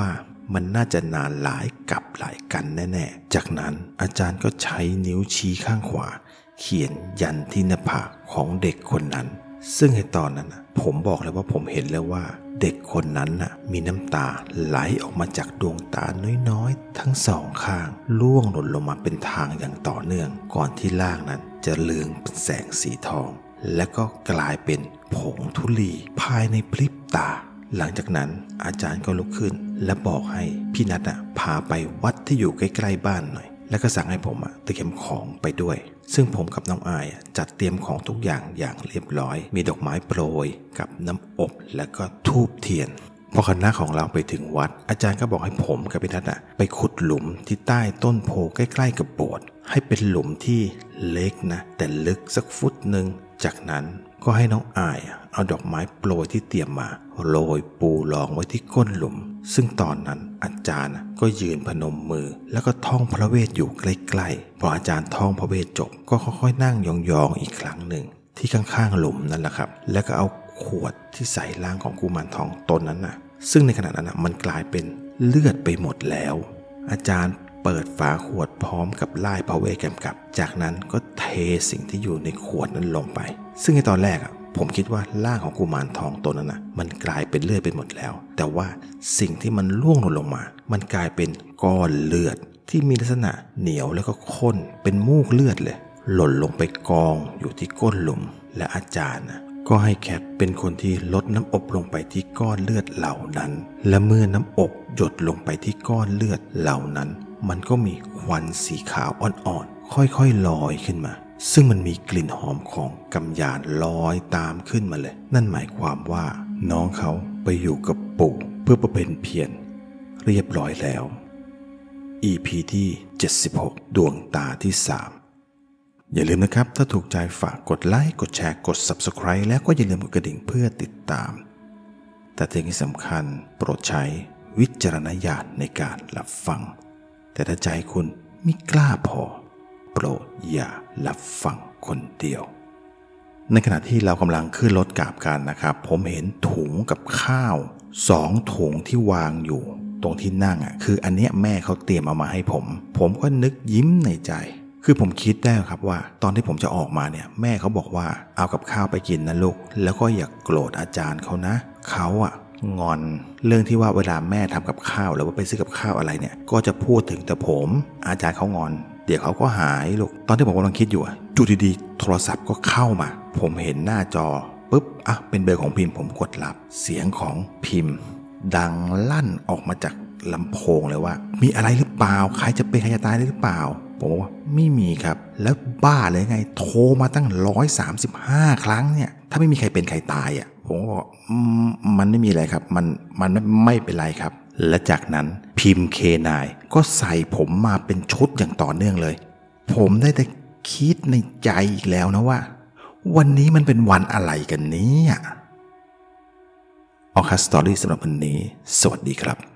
มันน่าจะนานหลายกับหลายกันแน่ๆจากนั้นอาจารย์ก็ใช้นิ้วชี้ข้างขวาเขียนยันที่หน้าผากของเด็กคนนั้นซึ่งในตอนนั้นผมบอกเลยว่าผมเห็นแล้วว่าเด็กคนนั้นมีน้ำตาไหลออกมาจากดวงตาน้อยๆทั้งสองข้างร่วงหล่นลงมาเป็นทางอย่างต่อเนื่องก่อนที่ล่างนั้นจะเลืองเป็นแสงสีทองและก็กลายเป็นผงธุลีภายในพริบตาหลังจากนั้นอาจารย์ก็ลุกขึ้นและบอกให้พี่นัทพาไปวัดที่อยู่ใกล้ๆบ้านหน่อยแล้วก็สั่งให้ผมเตรียมของไปด้วยซึ่งผมกับน้องอายจัดเตรียมของทุกอย่างเรียบร้อยมีดอกไม้โปรยกับน้ำอบและก็ธูปเทียนพอคณะของเราไปถึงวัดอาจารย์ก็บอกให้ผมกับพี่นัทไปขุดหลุมที่ใต้ต้นโพใกล้ๆกับโบสถ์ให้เป็นหลุมที่เล็กนะแต่ลึกสักฟุตหนึ่งจากนั้นก็ให้น้องอายเอาดอกไม้โปรยที่เตรียมมาโรยปูรองไว้ที่ก้นหลุมซึ่งตอนนั้นอาจารย์ก็ยืนพนมมือแล้วก็ท่องพระเวทอยู่ใกล้ๆพออาจารย์ท่องพระเวทจบก็ค่อยๆนั่งยองๆอีกครั้งหนึ่งที่ข้างๆหลุมนั่นแหละครับแล้วก็เอาขวดที่ใส่ร่างของกุมารทองตนนั้นซึ่งในขณะนั้นมันกลายเป็นเลือดไปหมดแล้วอาจารย์เปิดฝาขวดพร้อมกับไล่พระเวทกำกับจากนั้นก็เทสิ่งที่อยู่ในขวดนั้นลงไปซึ่งในตอนแรกผมคิดว่าร่างของกุมารทองตัวนั้นมันกลายเป็นเลือดไปหมดแล้วแต่ว่าสิ่งที่มันร่วงลงมามันกลายเป็นก้อนเลือดที่มีลักษณะเหนียวแล้วก็ข้นเป็นมูกเลือดเลยหล่นลงไปกองอยู่ที่ก้นหลุมและอาจารย์ก็ให้แคทเป็นคนที่ลดน้ำอบลงไปที่ก้อนเลือดเหล่านั้นและเมื่อน้ำอบหยดลงไปที่ก้อนเลือดเหล่านั้นมันก็มีควันสีขาวอ่อนๆค่อยๆลอยขึ้นมาซึ่งมันมีกลิ่นหอมของกำยานลอยตามขึ้นมาเลยนั่นหมายความว่าน้องเขาไปอยู่กับปู่เพื่อประเพณเพียรเรียบร้อยแล้ว EP ที่76ดวงตาที่3อย่าลืมนะครับถ้าถูกใจฝากกดไลค์กดแชร์กด Subscribe แล้วก็อย่าลืมกดกระดิ่งเพื่อติดตามแต่สิ่งที่สำคัญโปรดใช้วิจารณญาณในการรับฟังแต่ถ้าใจคุณไม่กล้าพอโปรดอย่ารับฟังคนเดียวในขณะที่เรากำลังขึ้นรถกลับกันนะครับผมเห็นถุงกับข้าว2ถุงที่วางอยู่ตรงที่นั่งคืออันเนี้ยแม่เขาเตรียมเอามาให้ผมก็นึกยิ้มในใจคือผมคิดได้ครับว่าตอนที่ผมจะออกมาเนี่ยแม่เขาบอกว่าเอากับข้าวไปกินนะลูกแล้วก็อย่าโกรธอาจารย์เขานะเขางอนเรื่องที่ว่าเวลาแม่ทำกับข้าวหรือว่าไปซื้อกับข้าวอะไรเนี่ยก็จะพูดถึงแต่ผมอาจารย์เขางอนเดี๋ยวเขาก็หายลูกตอนที่ผมกำลังคิดอยู่จู่ดีๆโทรศัพท์ก็เข้ามาผมเห็นหน้าจอปุ๊บเป็นเบอร์ของพิมพ์ผมกดรับเสียงของพิมพ์ดังลั่นออกมาจากลำโพงเลยว่ามีอะไรหรือเปล่าใครจะเป็นใครจะตายหรือเปล่าผมบอกว่าไม่มีครับแล้วบ้าเลยไงโทรมาตั้ง135ครั้งเนี่ยถ้าไม่มีใครเป็นใครตายผมก็บอกมันไม่มีอะไรครับมันไม่เป็นไรครับและจากนั้นพิมพ์เคนายก็ใส่ผมมาเป็นชุดอย่างต่อเนื่องเลยผมได้แต่คิดในใจอีกแล้วนะว่าวันนี้มันเป็นวันอะไรกันเนี่ยออคัสสตอรี่สำหรับวันนี้สวัสดีครับ